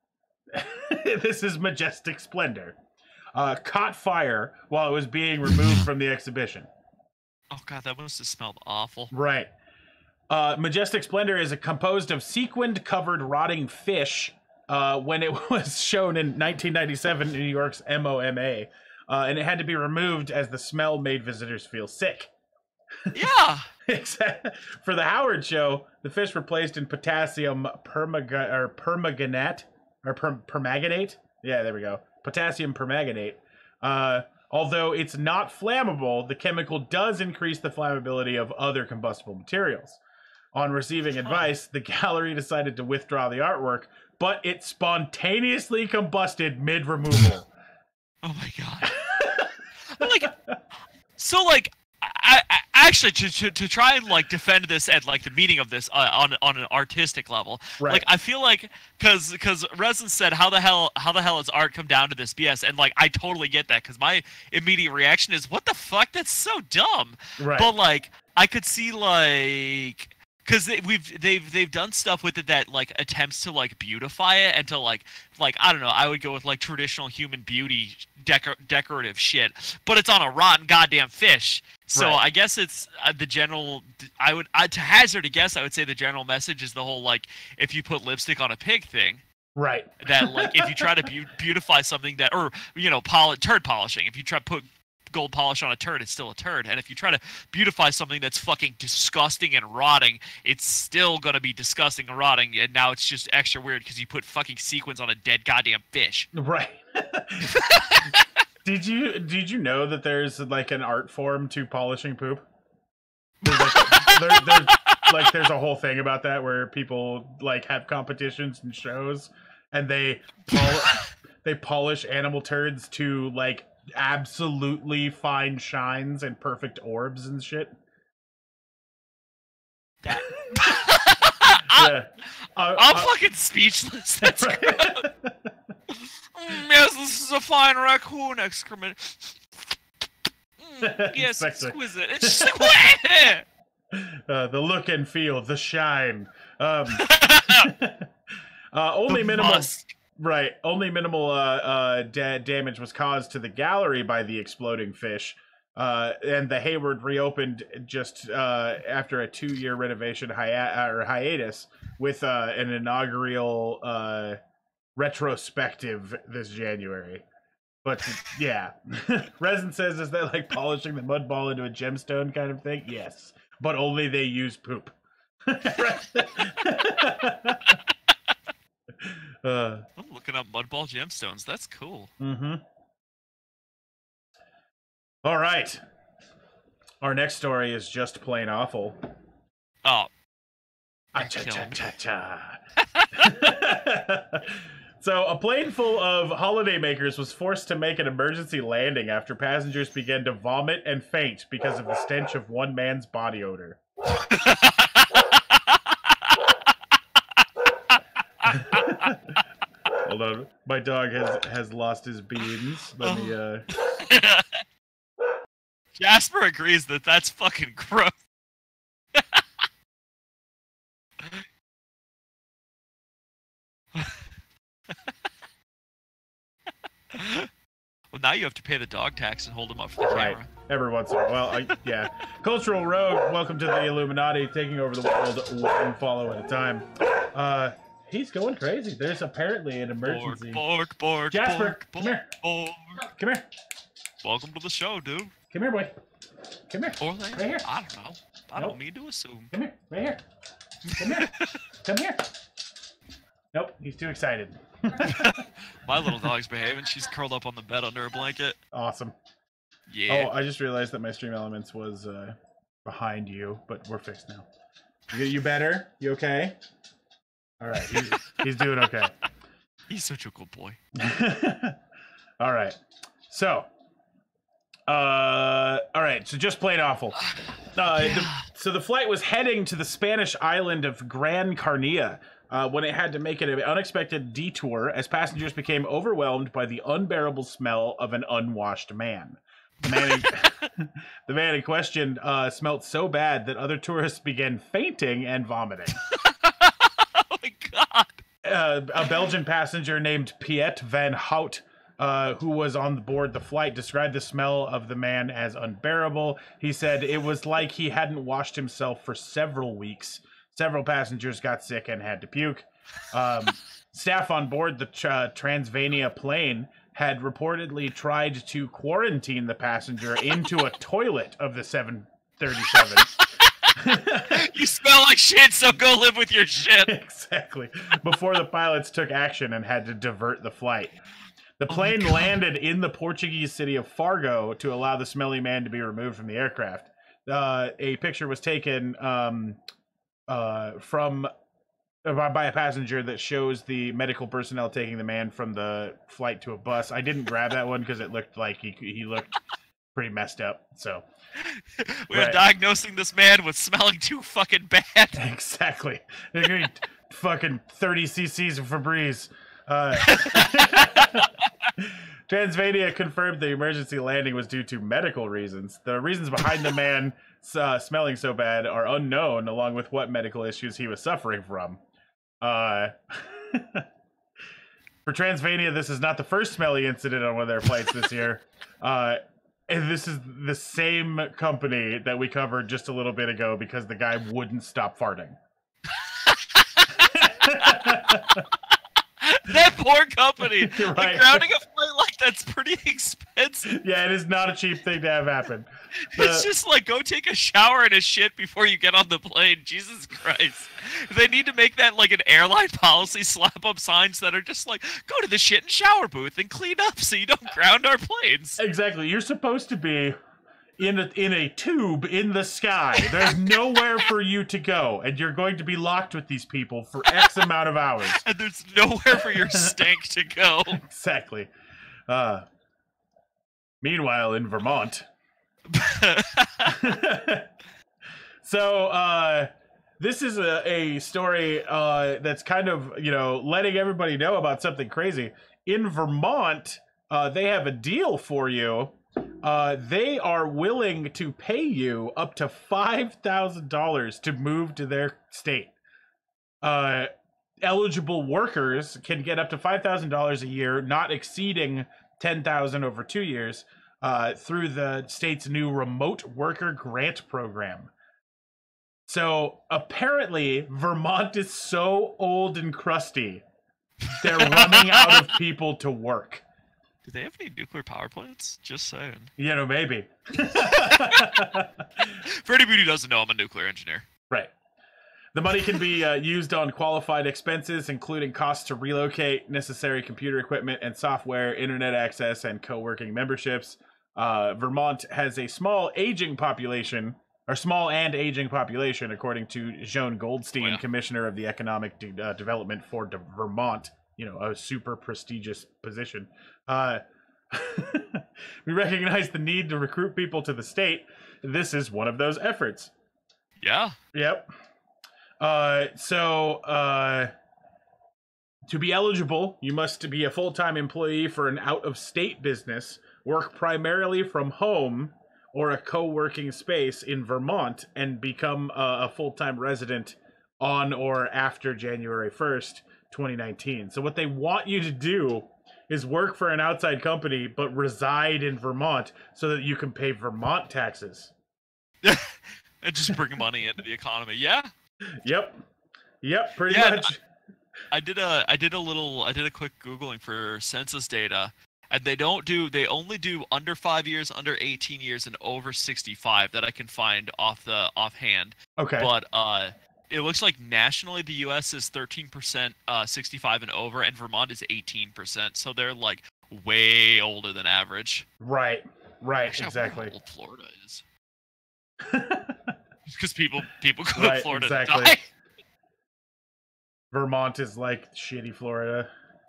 This is Majestic Splendor. Uh, caught fire while it was being removed from the exhibition. Oh god, that must have smelled awful. Right. Uh, Majestic Splendor is a composed of sequined covered rotting fish uh, when it was shown in nineteen ninety-seven in New York's M O M A. Uh, and it had to be removed as the smell made visitors feel sick. Yeah. For the Howard show, the fish were placed in potassium permaga- or permanganate or per- permanganate. Yeah, there we go. Potassium permanganate. Uh, although it's not flammable, the chemical does increase the flammability of other combustible materials. On receiving advice, the gallery decided to withdraw the artwork, but it spontaneously combusted mid-removal. Oh my god. like, so like, I, I actually to, to to try and like defend this at like the meaning of this uh, on on an artistic level. Right. Like I feel like because because Resin said how the hell how the hell has art come down to this B S, and like I totally get that because my immediate reaction is what the fuck, that's so dumb. Right. But like I could see like. Because they, we've they've they've done stuff with it that like attempts to like beautify it and to like like I don't know, I would go with like traditional human beauty decor- decorative shit, but it's on a rotten goddamn fish. So Right. I guess it's uh, the general. I would I, to hazard a guess, I would say the general message is the whole like if you put lipstick on a pig thing. Right. That like if you try to be- beautify something that or you know poli- turd polishing, if you try to put gold polish on a turd, it's still a turd. And if you try to beautify something that's fucking disgusting and rotting, it's still gonna be disgusting and rotting. And now it's just extra weird because you put fucking sequins on a dead goddamn fish. Right. Did you did you know that there's like an art form to polishing poop? There's like, there, there's, like there's a whole thing about that where people like have competitions and shows, and they pol- they polish animal turds to like absolutely fine shines and perfect orbs and shit. That- Yeah. Uh, I'm uh, fucking speechless. That's mm, yes, this is a fine raccoon excrement. Mm, yes, Exactly. exquisite. Exquisite. uh, the look and feel, the shine. Um, uh, only The minimal. musk. Right. Only minimal uh, uh, da- damage was caused to the gallery by the exploding fish. Uh, and the Hayward reopened just uh, after a two-year renovation hi- or hiatus with uh, an inaugural uh, retrospective this January. But yeah, Resin says, is that like polishing the mud ball into a gemstone kind of thing? Yes, but only they use poop. uh, I'm looking up mudball gemstones. That's cool. Mm-hmm. All right. Our next story is just plain awful. Oh. Ah, cha, cha, cha, cha. So, a plane full of holidaymakers was forced to make an emergency landing after passengers began to vomit and faint because of the stench of one man's body odor. Hold on. My dog has, has lost his beans. Let me, uh... Jasper agrees that that's fucking gross. Well, now you have to pay the dog tax and hold him up for the right. camera. Every once in a while. I, yeah. Cultural Rogue, welcome to the Illuminati, taking over the world one follow at a time. Uh, he's going crazy. There's apparently an emergency. Bork, bork, bork, Jasper, bork, come here. bork. Come here. Welcome to the show, dude. Come here, boy. Come here. Or they, right here. I don't know. I Nope. don't mean to assume. Come here. Right here. Come here. Come here. Nope, he's too excited. My little dog's behaving. She's curled up on the bed under a blanket. Awesome. Yeah. Oh, I just realized that my Stream Elements was uh, behind you, but we're fixed now. You, you better? You okay? All right, he's, he's doing okay. He's such a good boy. All right. So, uh, all right. So just plain awful. Uh, Yeah. the, so the flight was heading to the Spanish island of Gran Canaria uh, when it had to make an unexpected detour as passengers became overwhelmed by the unbearable smell of an unwashed man. The man in, the man in question uh, smelt so bad that other tourists began fainting and vomiting. Oh my god. Uh, a Belgian passenger named Piet van Hout, uh, who was on board the flight, described the smell of the man as unbearable. He said it was like he hadn't washed himself for several weeks. Several passengers got sick and had to puke. Um, staff on board the uh, Transvania plane had reportedly tried to quarantine the passenger into a toilet of the seven thirty-seven. You smell like shit, so go live with your shit. Exactly. Before the pilots took action and had to divert the flight. The Oh my plane God. landed in the Portuguese city of Fargo to allow the smelly man to be removed from the aircraft. Uh, a picture was taken um, uh, from uh, by by a passenger that shows the medical personnel taking the man from the flight to a bus. I didn't grab that one because it looked like he he looked pretty messed up. So We are Right. diagnosing this man with smelling too fucking bad. exactly, they're gonna be fucking thirty cc's of Febreze. Uh, Transvania confirmed the emergency landing was due to medical reasons. The reasons behind the man uh, smelling so bad are unknown, along with what medical issues he was suffering from. Uh, for Transvania, this is not the first smelly incident on one of their flights this year. Uh, and this is the same company that we covered just a little bit ago because the guy wouldn't stop farting. That poor company. You're right. Like, grounding a flight like that's pretty expensive. Yeah, it is not a cheap thing to have happen. It's The- just like, go take a shower and a shit before you get on the plane. Jesus Christ. They need to make that like an airline policy, slap up signs that are just like, go to the shit and shower booth and clean up so you don't ground our planes. Exactly. You're supposed to be in a, in a tube in the sky. There's nowhere for you to go, and you're going to be locked with these people for X amount of hours. And there's nowhere for your stank to go. Exactly. Uh, meanwhile, in Vermont. So, uh, this is a, a story uh, that's kind of, you know, letting everybody know about something crazy. In Vermont, uh, they have a deal for you. Uh, they are willing to pay you up to five thousand dollars to move to their state. Uh, eligible workers can get up to five thousand dollars a year, not exceeding ten thousand dollars over two years, uh, through the state's new remote worker grant program. So apparently, Vermont is so old and crusty, they're running out of people to work. Do they have any nuclear power plants? Just saying. You know, maybe. For anybody who doesn't know, I'm a nuclear engineer. Right. The money can be uh, used on qualified expenses, including costs to relocate, necessary computer equipment and software, internet access, and co-working memberships. Uh, Vermont has a small aging population, or small and aging population, according to Joan Goldstein, Oh, yeah. Commissioner of the Economic De- uh, Development for De- Vermont. You know, a super prestigious position. Uh, we recognize the need to recruit people to the state. This is one of those efforts. Yeah. Yep. Uh, so, uh, to be eligible, you must be a full-time employee for an out-of-state business, work primarily from home or a co-working space in Vermont, and become a, a full-time resident on or after January first, twenty nineteen. So what they want you to do is work for an outside company, but reside in Vermont so that you can pay Vermont taxes. And just bring money into the economy. Yeah. Yep. Yep, pretty Yeah, much. I did a I did a little I did a quick googling for census data, and they don't do they only do under five years, under eighteen years, and over sixty-five that I can find off the offhand. Okay. But uh, it looks like nationally the U S is thirteen percent uh, sixty-five and over, and Vermont is eighteen percent. So they're like way older than average. Right. Right. Actually, I exactly. wonder how old Florida is. Because people people go Right, to Florida exactly. to die. Vermont is like shitty Florida.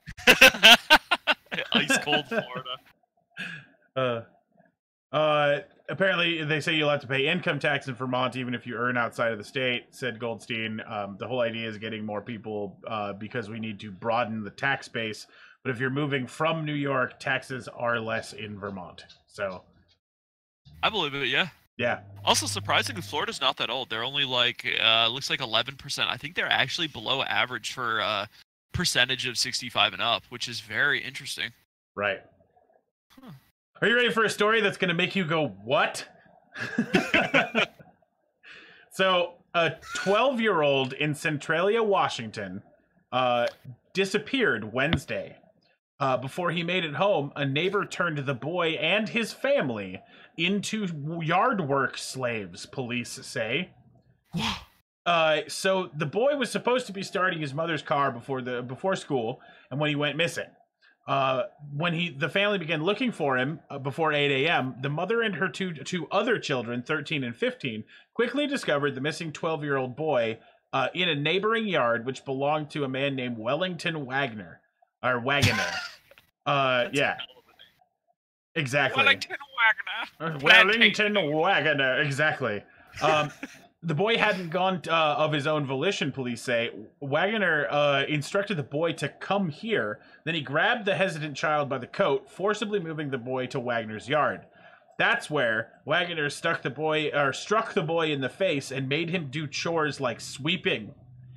Ice cold Florida. Uh, uh, apparently, they say you'll have to pay income tax in Vermont even if you earn outside of the state, said Goldstein. Um, the whole idea is getting more people uh, because we need to broaden the tax base. But if you're moving from New York, taxes are less in Vermont. So, I believe it, yeah. yeah. Also, surprisingly, Florida's not that old. They're only like, uh, looks like eleven percent. I think they're actually below average for uh, percentage of sixty-five and up, which is very interesting. Right. Huh. Are you ready for a story that's going to make you go, what? So, a twelve-year-old in Centralia, Washington, uh, disappeared Wednesday. Uh, before he made it home, a neighbor turned the boy and his family into yard work slaves, police say. Uh, so the boy was supposed to be starting his mother's car before the before school, and when he went missing. Uh, when he the family began looking for him uh, before eight a.m., the mother and her two two other children, thirteen and fifteen, quickly discovered the missing twelve-year-old boy uh, in a neighboring yard, which belonged to a man named Wellington Wagner. Or Wagoner. Uh, yeah. Exactly. Wellington Wagner. Uh, Wellington Wagoner. Exactly. Um, the boy hadn't gone uh, of his own volition, police say. Wagoner uh, instructed the boy to come here. Then he grabbed the hesitant child by the coat, forcibly moving the boy to Wagner's yard. That's where Wagoner stuck the boy, or struck the boy in the face and made him do chores like sweeping.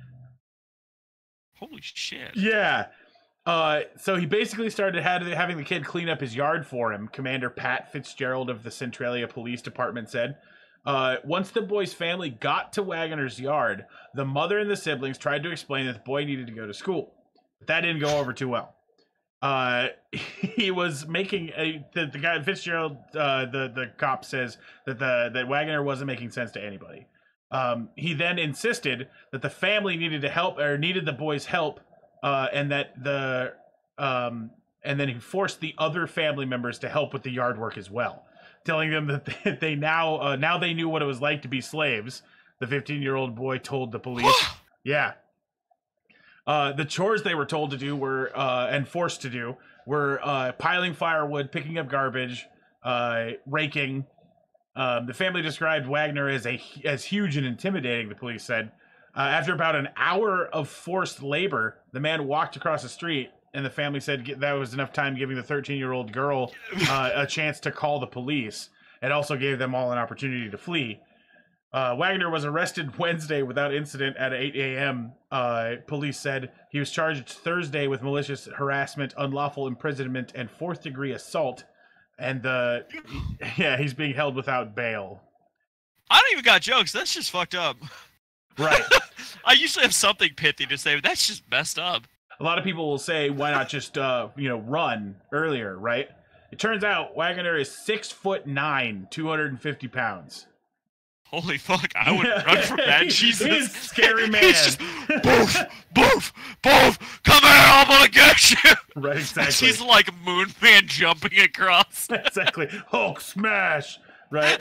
Holy shit. Yeah. Uh, so he basically started had, having the kid clean up his yard for him, Commander Pat Fitzgerald of the Centralia Police Department said. Uh, once the boy's family got to Wagoner's yard, the mother and the siblings tried to explain that the boy needed to go to school. But that didn't go over too well. Uh, he was making a, the, the guy, Fitzgerald, uh, the, the cop says that the, that Wagoner wasn't making sense to anybody. Um, he then insisted that the family needed to help, or needed the boy's help, Uh, and that the um, and then he forced the other family members to help with the yard work as well, telling them that they, they now uh, now they knew what it was like to be slaves. The fifteen-year-old boy told the police, "Yeah, uh, the chores they were told to do were uh, and forced to do were uh, piling firewood, picking up garbage, uh, raking." Um, the family described Wagner as a as huge and intimidating. The police said. Uh, after about an hour of forced labor, the man walked across the street, and the family said that was enough time giving the thirteen-year-old girl uh, a chance to call the police. It also gave them all an opportunity to flee. Uh, Wagner was arrested Wednesday without incident at eight a.m. Uh, police said he was charged Thursday with malicious harassment, unlawful imprisonment, and fourth-degree assault. And uh, yeah, he's being held without bail. I don't even got jokes. That's just fucked up. Right. I usually have something pithy to say, but that's just messed up. a lot of people will say, why not just, uh, you know, run earlier, right? It turns out Wagner is six foot nine, two hundred fifty pounds. Holy fuck, I would run from that. Jesus. He's a scary man. He's just, boof, boof, boof, come here, I'm gonna get you. Right, exactly. He's like Moon Man jumping across. Exactly. Hulk smash, right?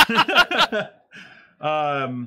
um,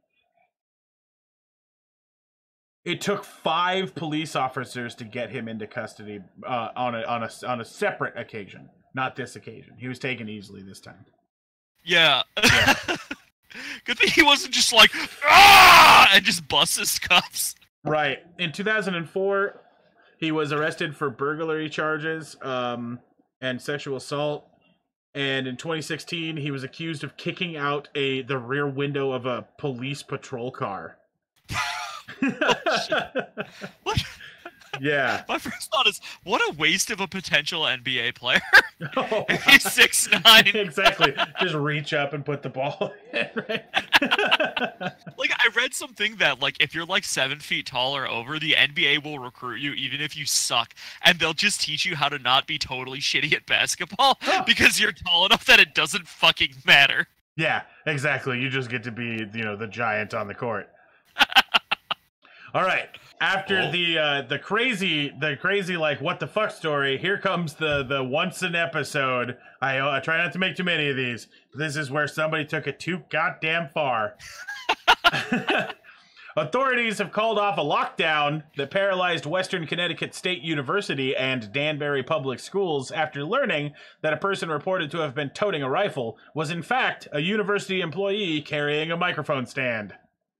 it took five police officers to get him into custody uh, on a on a on a separate occasion, not this occasion. He was taken easily this time. Yeah. Yeah. Good thing he wasn't just like, ah, and just busts his cuffs. Right. In two thousand four, he was arrested for burglary charges um, and sexual assault. And in twenty sixteen, he was accused of kicking out a the rear window of a police patrol car. Oh, shit. What? Yeah. My first thought is, what a waste of a potential N B A player. Oh, He's six nine. exactly. Just reach up and put the ball in, right? Like, I read something that, like, if you're, like, seven feet tall or over, the N B A will recruit you even if you suck. And they'll just teach you how to not be totally shitty at basketball because you're tall enough that it doesn't fucking matter. Yeah, exactly. You just get to be, you know, the giant on the court. All right. After Oh. the uh, the crazy the crazy like what the fuck story, here comes the the once an episode. I uh, I try not to make too many of these. This is where somebody took it too goddamn far. Authorities have called off a lockdown that paralyzed Western Connecticut State University and Danbury Public Schools after learning that a person reported to have been toting a rifle was in fact a university employee carrying a microphone stand.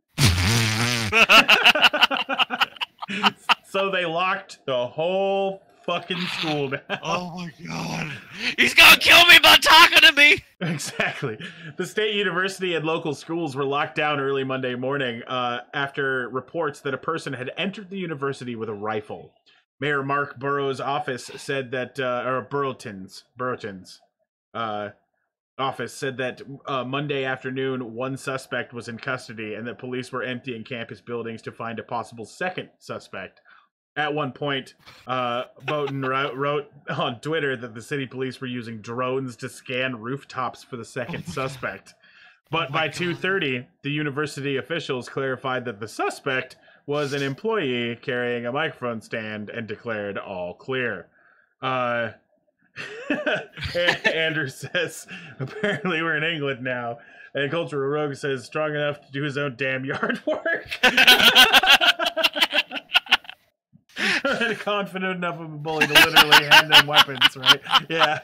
So they locked the whole fucking school down. Oh my god. He's gonna kill me by talking to me! Exactly. The state university and local schools were locked down early Monday morning uh, after reports that a person had entered the university with a rifle. Mayor Mark Burrow's office said that, uh, or Burrowton's, Burrowton's uh, office said that uh, Monday afternoon, one suspect was in custody and that police were emptying campus buildings to find a possible second suspect. At one point, uh, Bowden wrote, wrote on Twitter that the city police were using drones to scan rooftops for the second Oh suspect. But Oh by God. two thirty, the university officials clarified that the suspect was an employee carrying a microphone stand and declared all clear. Uh, Andrew says, apparently we're in England now. And Cultural Rogue says, strong enough to do his own damn yard work. And confident enough of a bully to literally hand them weapons, right? Yeah.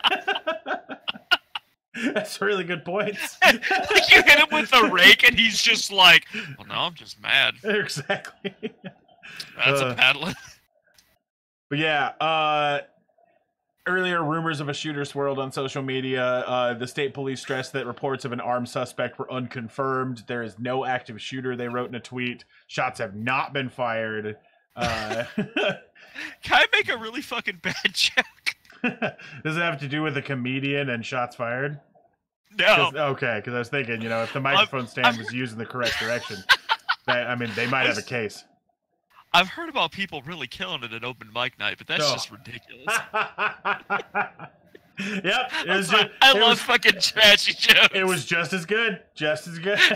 That's really good points. Like, you hit him with a rake and he's just like, well, no, I'm just mad. Exactly. That's Uh, a paddling. But yeah, uh, earlier rumors of a shooter swirled on social media. Uh, the state police stressed that reports of an armed suspect were unconfirmed. There is no active shooter, they wrote in a tweet. Shots have not been fired. Uh, Can I make a really fucking bad joke? does it have to do with a comedian and shots fired? No. 'Cause- okay, because I was thinking, you know, if the microphone stand was used in the correct direction, that, I mean, they might have a case. I've heard about people really killing it at open mic night, but that's Oh. just ridiculous. Yep, it was just, I it love was, fucking trashy jokes. it was just as good, just as good.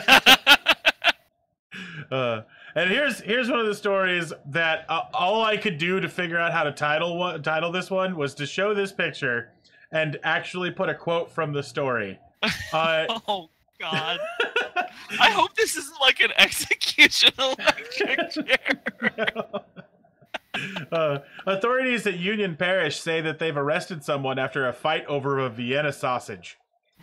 uh, and here's here's one of the stories that uh, all I could do to figure out how to title one, title this one was to show this picture and actually put a quote from the story. Uh, Oh god. I hope this isn't like an execution electric chair. uh, authorities at Union Parish say that they've arrested someone after a fight over a Vienna sausage.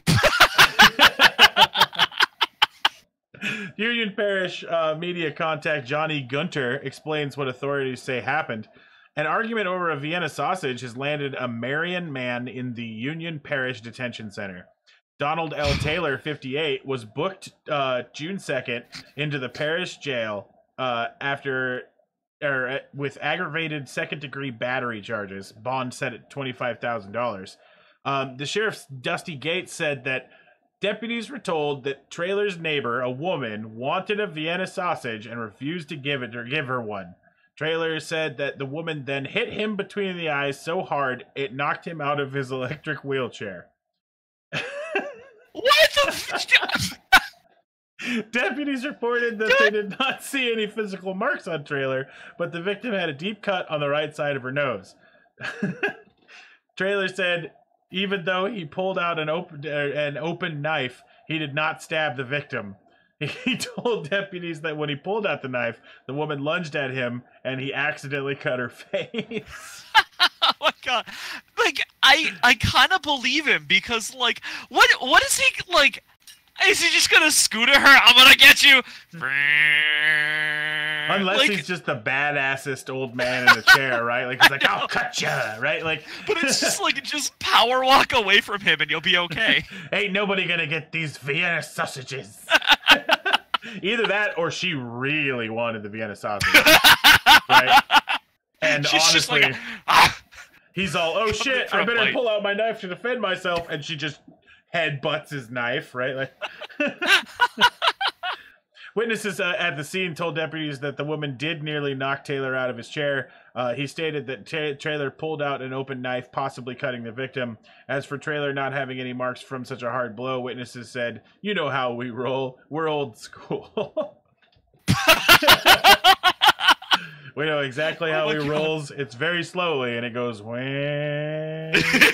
Union Parish uh, media contact Johnny Gunter explains what authorities say happened. An argument over a Vienna sausage has landed a Marion man in the Union Parish Detention Center. Donald L. Taylor, fifty-eight, was booked uh, June second into the parish jail uh, after or uh, with aggravated second-degree battery charges. Bond set at twenty-five thousand dollars. Um, the sheriff's Dusty Gates said that deputies were told that Traylor's neighbor, a woman, wanted a Vienna sausage and refused to give it or give her one. Trailer said that the woman then hit him between the eyes so hard it knocked him out of his electric wheelchair. What the f- Deputies reported that they did not see any physical marks on Trailer, but the victim had a deep cut on the right side of her nose. Trailer said even though he pulled out an open, uh, an open knife, he did not stab the victim. He told deputies that when he pulled out the knife, the woman lunged at him and he accidentally cut her face. Oh my god. Like, I I kind of believe him because, like, what what is he, like, is he just gonna scooter her? I'm gonna get you! Unless like, he's just the badassest old man in a chair, right? Like, he's like, I'll cut ya, right? Like, but it's just like, just power walk away from him and you'll be okay. Ain't nobody gonna get these Vienna sausages. Either that or she really wanted the Vienna sausage. Right? And She's honestly, just like, ah, he's all, oh shit, I better bite. pull out my knife to defend myself. And she just headbutts his knife, right? Like, witnesses uh, at the scene told deputies that the woman did nearly knock Taylor out of his chair. Uh, he stated that ta- Trailer pulled out an open knife, possibly cutting the victim. As for Trailer not having any marks from such a hard blow, witnesses said, you know how we roll. We're old school. We know exactly how Oh he my God. rolls. It's very slowly, and it goes, whang.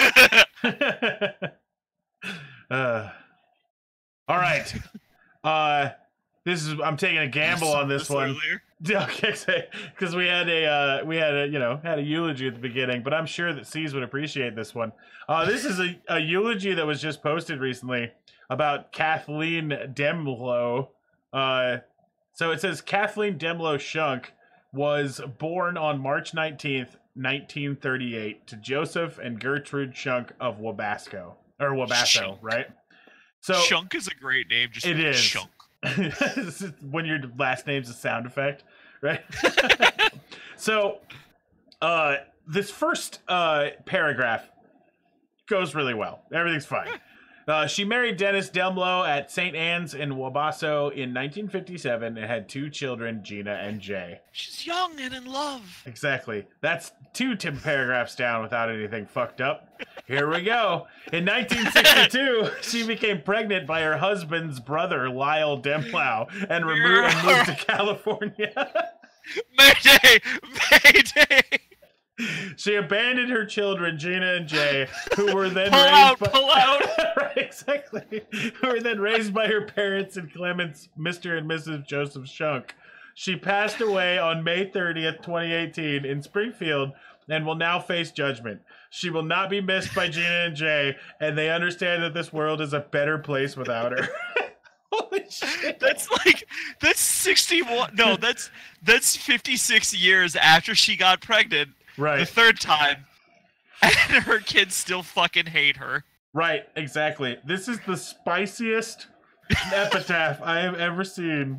uh, all right. Uh, this is. I'm taking a gamble on this, this one. earlier. Okay, because we had a uh, we had a you know had a eulogy at the beginning, but I'm sure that C's would appreciate this one. Uh, this is a, a eulogy that was just posted recently about Kathleen Demlow. Uh, so it says Kathleen Demlow Shunk was born on March nineteenth, nineteen thirty-eight, to Joseph and Gertrude Shunk of Wabasco or Wabasso, Shunk. right? So Shunk is a great name. Just it is. Shunk. When your last name's a sound effect, right? So, uh, this first uh, paragraph goes really well. Everything's fine. Uh, she married Dennis Demlow at Saint Anne's in Wabasso in nineteen fifty-seven and had two children, Gina and Jay. She's young and in love. Exactly. That's two Tim paragraphs down without anything fucked up. Here we go. In nineteen sixty-two, she became pregnant by her husband's brother, Lyle Demlow, and removed and moved to California. Mayday! Mayday! She abandoned her children, Gina and Jay, who were then Pull raised out, by pull out. right, exactly. Who were then raised by her parents in Clements, Mister and Missus Joseph Shunk. She passed away on May thirtieth, twenty eighteen in Springfield and will now face judgment. She will not be missed by Gina and Jay, and they understand that this world is a better place without her. Holy shit. That's like, that's sixty-one. No, that's that's fifty-six years after she got pregnant. Right. The third time. And her kids still fucking hate her. Right, exactly. This is the spiciest epitaph I have ever seen.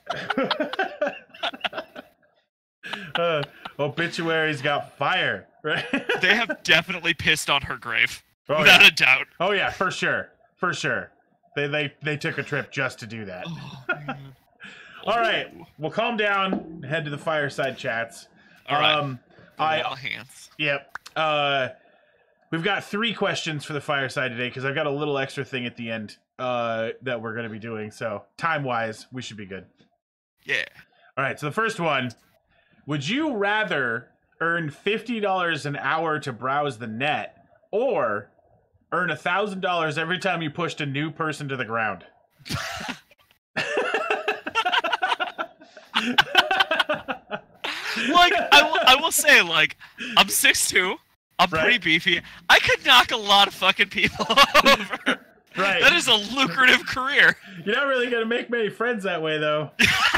uh, obituaries got fire, right? They have definitely pissed on her grave. Oh, without yeah. a doubt. Oh yeah, for sure, for sure. They they they took a trip just to do that. Oh, All right, well, calm down. Head to the fireside chats. All right. Um, I All hands. Yep. Uh, we've got three questions for the fireside today because I've got a little extra thing at the end uh, that we're going to be doing. So time-wise, we should be good. Yeah. All right. So the first one: would you rather earn fifty dollars an hour to browse the net, or earn a thousand dollars every time you pushed a new person to the ground? Like, I will, I will say, like, I'm six two. I'm Right. pretty beefy. I could knock a lot of fucking people over. Right. That is a lucrative career. You're not really going to make many friends that way, though.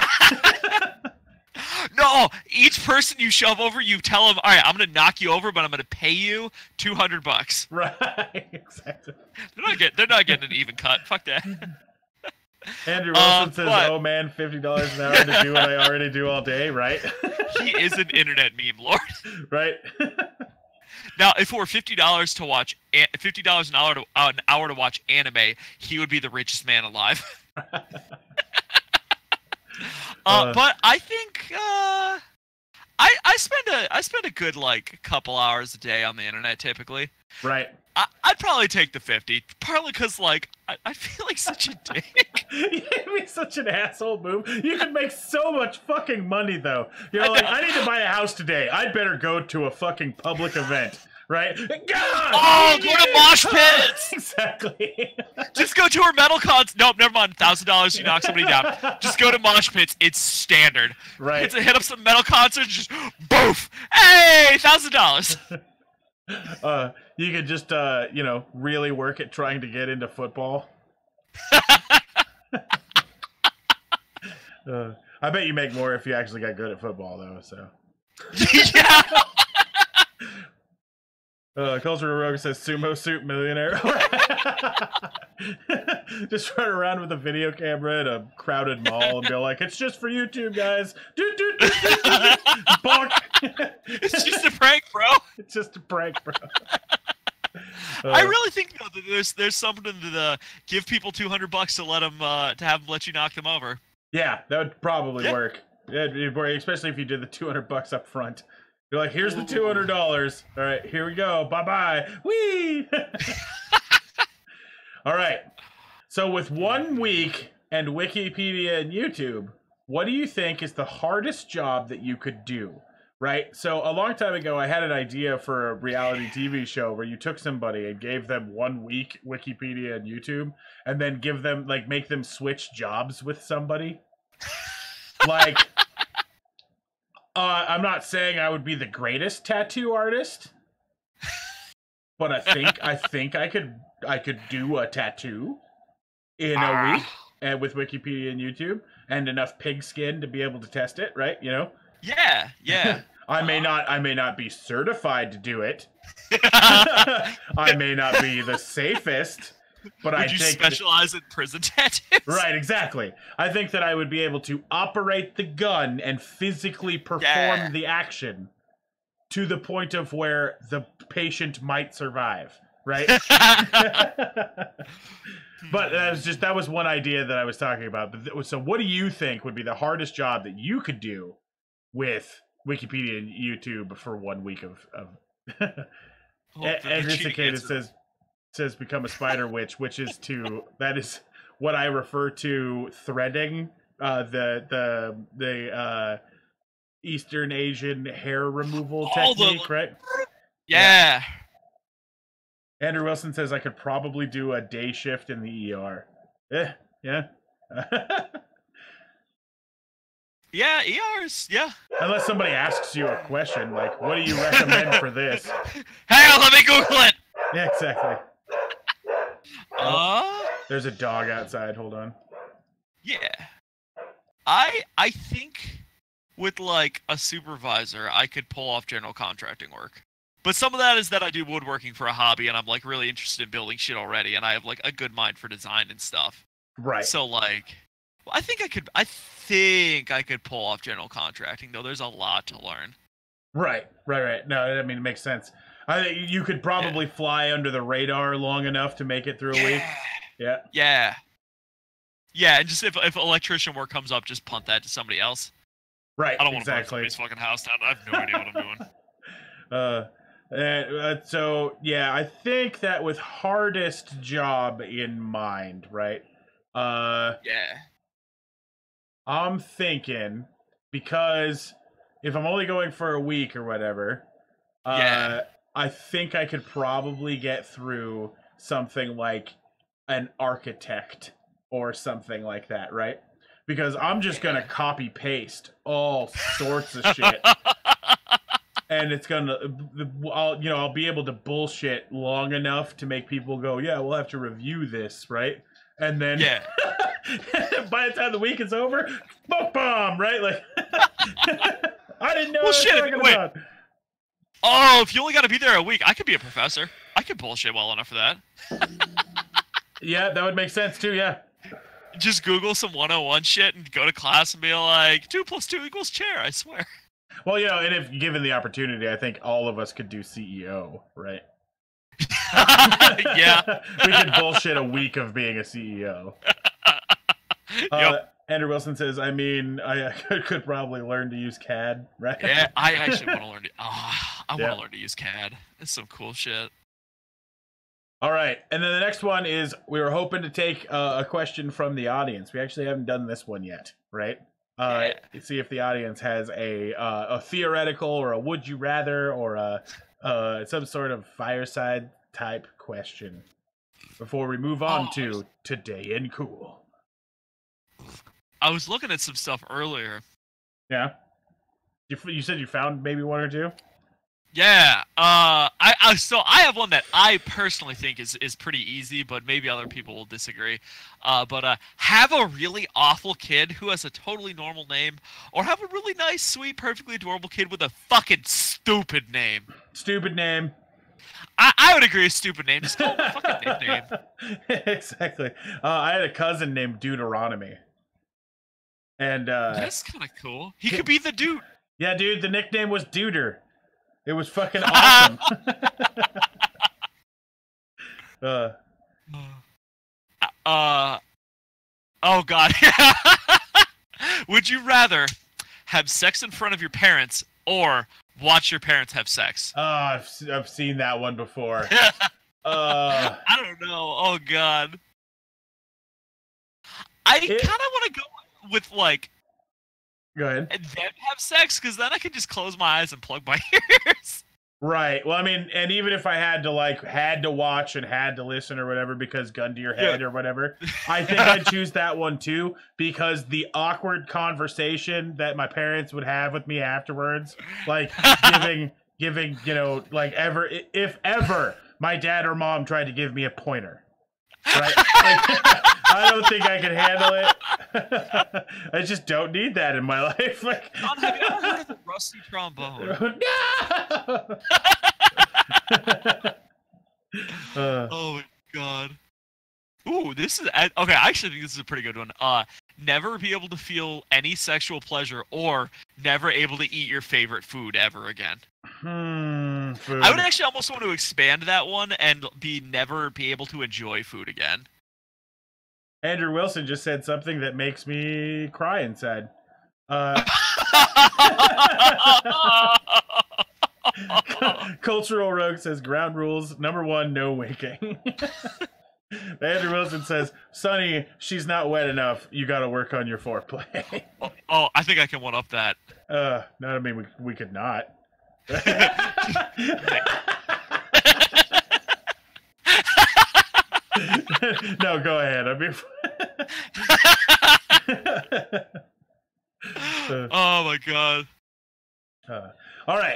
No, each person you shove over, you tell them, all right, I'm going to knock you over, but I'm going to pay you two hundred bucks. Right. Exactly. They're not, get, they're not getting an even cut. Fuck that. Andrew Wilson Um, says, but- oh man, fifty dollars an hour to do what I already do all day, right? He is an internet meme lord. Right? Now, if it were fifty dollars to watch, a- fifty dollars an hour to uh, an hour to watch anime, he would be the richest man alive. uh, Uh. but I think, uh, I I spend a I spend a good like couple hours a day on the internet typically. Right. I, I'd probably take the fifty, partly because like I, I feel like such a dick. You'd be such an asshole move. You could make so much fucking money though. You're like, I need to buy a house today. I'd better go to a fucking public event, right? God! Oh, go to mosh pits. Exactly. Just go to her metal cons. Nope, never mind. Thousand dollars, you knock somebody down. Just go to mosh pits. It's standard. Right. It's a hit up some metal concerts. Just boof. Hey, thousand dollars. Uh, you could just, uh, you know, really work at trying to get into football. uh, I bet you make more if you actually got good at football, though. So. Yeah. Uh, Culture Rogue says sumo suit millionaire. Just run around with a video camera in a crowded mall and be like, "It's just for YouTube, guys." Doot, doot, doot, doot, doot. Bonk. It's just a prank, bro. It's just a prank, bro. Uh, I really think though that there's there's something to the give people two hundred bucks to let them uh, to have them let you knock them over. Yeah, that would probably Yeah. work. Yeah, it'd work, especially if you did the two hundred bucks up front. You're like, here's the two hundred dollars. All right, here we go. Bye bye. Whee! All right. So, with one week and Wikipedia and YouTube, what do you think is the hardest job that you could do? Right? So, a long time ago, I had an idea for a reality T V show where you took somebody and gave them one week Wikipedia and YouTube, and then give them, like, make them switch jobs with somebody. Like. Uh, I'm not saying I would be the greatest tattoo artist, but I think I think I could I could do a tattoo in a week and with Wikipedia and YouTube and enough pig skin to be able to test it, right? You know? Yeah, yeah. I may not I may not be certified to do it. I may not be the safest. But Would I you think specialize that, in prison tattoos? Right, exactly. I think that I would be able to operate the gun and physically perform Yeah. the action to the point of where the patient might survive, right? But that was just that was one idea that I was talking about. But th- so what do you think would be the hardest job that you could do with Wikipedia and YouTube for one week of, of... Oh, the- the Andrew cheating Cicada answer. says says become a spider witch, which is to that is what I refer to threading, uh, the the the uh, Eastern Asian hair removal Oh, the- technique, right? Yeah. Andrew Wilson says I could probably do a day shift in the E R. Eh, yeah. Yeah, E Rs, yeah. Unless somebody asks you a question like, "What do you recommend for this?" Hang on, let me Google it. Yeah, exactly. Uh, There's a dog outside. Hold on. yeah. I I think with like a supervisor, I could pull off general contracting work. But some of that is that I do woodworking for a hobby, and I'm like really interested in building shit already, and I have like a good mind for design and stuff. Right. So like, well, I think I could. I think I could pull off general contracting, though. There's a lot to learn. Right, right, right. No, I mean it makes sense. I think you could probably yeah. fly under the radar long enough to make it through a yeah. week. Yeah. Yeah. Yeah, and just if if electrician work comes up, just punt that to somebody else. Right. I don't want exactly. to burn somebody's fucking house down. I have no idea what I'm doing. Uh, and, uh, so yeah, I think that with hardest job in mind, right? Uh, yeah. I'm thinking because if I'm only going for a week or whatever, uh, yeah. I think I could probably get through something like an architect or something like that, right? Because I'm just gonna copy paste all sorts of shit, and it's gonna, I'll, you know, I'll be able to bullshit long enough to make people go, yeah, we'll have to review this, right? And then, yeah. by the time the week is over, smoke bomb, right? Like, I didn't know well, what shit, I was talking wait. about. Oh, if you only got to be there a week, I could be a professor. I could bullshit well enough for that. Yeah, that would make sense too, yeah. Just Google some one oh one shit and go to class and be like, two plus two equals chair, I swear. Well, you know, and if given the opportunity, I think all of us could do C E O, right? Yeah. We could bullshit a week of being a C E O. Yep. Uh, Andrew Wilson says, I mean, I, I could probably learn to use C A D, right? Yeah, I actually want to learn to. Oh, I Yeah. want to learn to use C A D. It's some cool shit. All right, and then the next one is we were hoping to take uh, a question from the audience. We actually haven't done this one yet, right? Uh, Yeah. See if the audience has a uh, a theoretical or a would you rather or a uh, some sort of fireside type question before we move on Oh, to Today in Cool. I was looking at some stuff earlier. Yeah, you f- you said you found maybe one or two. Yeah. Uh, I, I so I have one that I personally think is is pretty easy, but maybe other people will disagree. Uh, but uh, have a really awful kid who has a totally normal name, or have a really nice, sweet, perfectly adorable kid with a fucking stupid name. Stupid name. I, I would agree with stupid name. Just call him a fucking nickname. Exactly. Uh, I had a cousin named Deuteronomy, and uh, That's kind of cool. He could be the dude. yeah, dude, the nickname was Duder. It was fucking awesome. uh, Uh, oh god. Would you rather have sex in front of your parents or watch your parents have sex? oh, I've s- I've seen that one before. Uh, I don't know. Oh god. I It- kind of want to go with like go ahead. them have sex because then I can just close my eyes and plug my ears. Right. Well, I mean, and even if I had to like had to watch and had to listen or whatever because gun to your head Yeah. or whatever, I think I'd choose that one too because the awkward conversation that my parents would have with me afterwards, like giving giving, you know, like ever if ever my dad or mom tried to give me a pointer. Right? Like, I don't think I can handle it. I just don't need that in my life. Like, John, have you ever heard of the rusty trombone? no! uh, Oh my god. Ooh, this is I- okay. I actually think this is a pretty good one. Uh, never be able to feel any sexual pleasure, or never able to eat your favorite food ever again. hmm, food. I would actually almost want to expand that one and be never be able to enjoy food again. Andrew Wilson just said something that makes me cry inside. Uh, Cultural Rogue says ground rules. Number one, no winking. Andrew Wilson says, Sonny, she's not wet enough. You got to work on your foreplay. Oh, I think I can one up that. uh, no, I mean, we, we could not. No, go ahead. I mean, uh, Oh my god. uh, all right.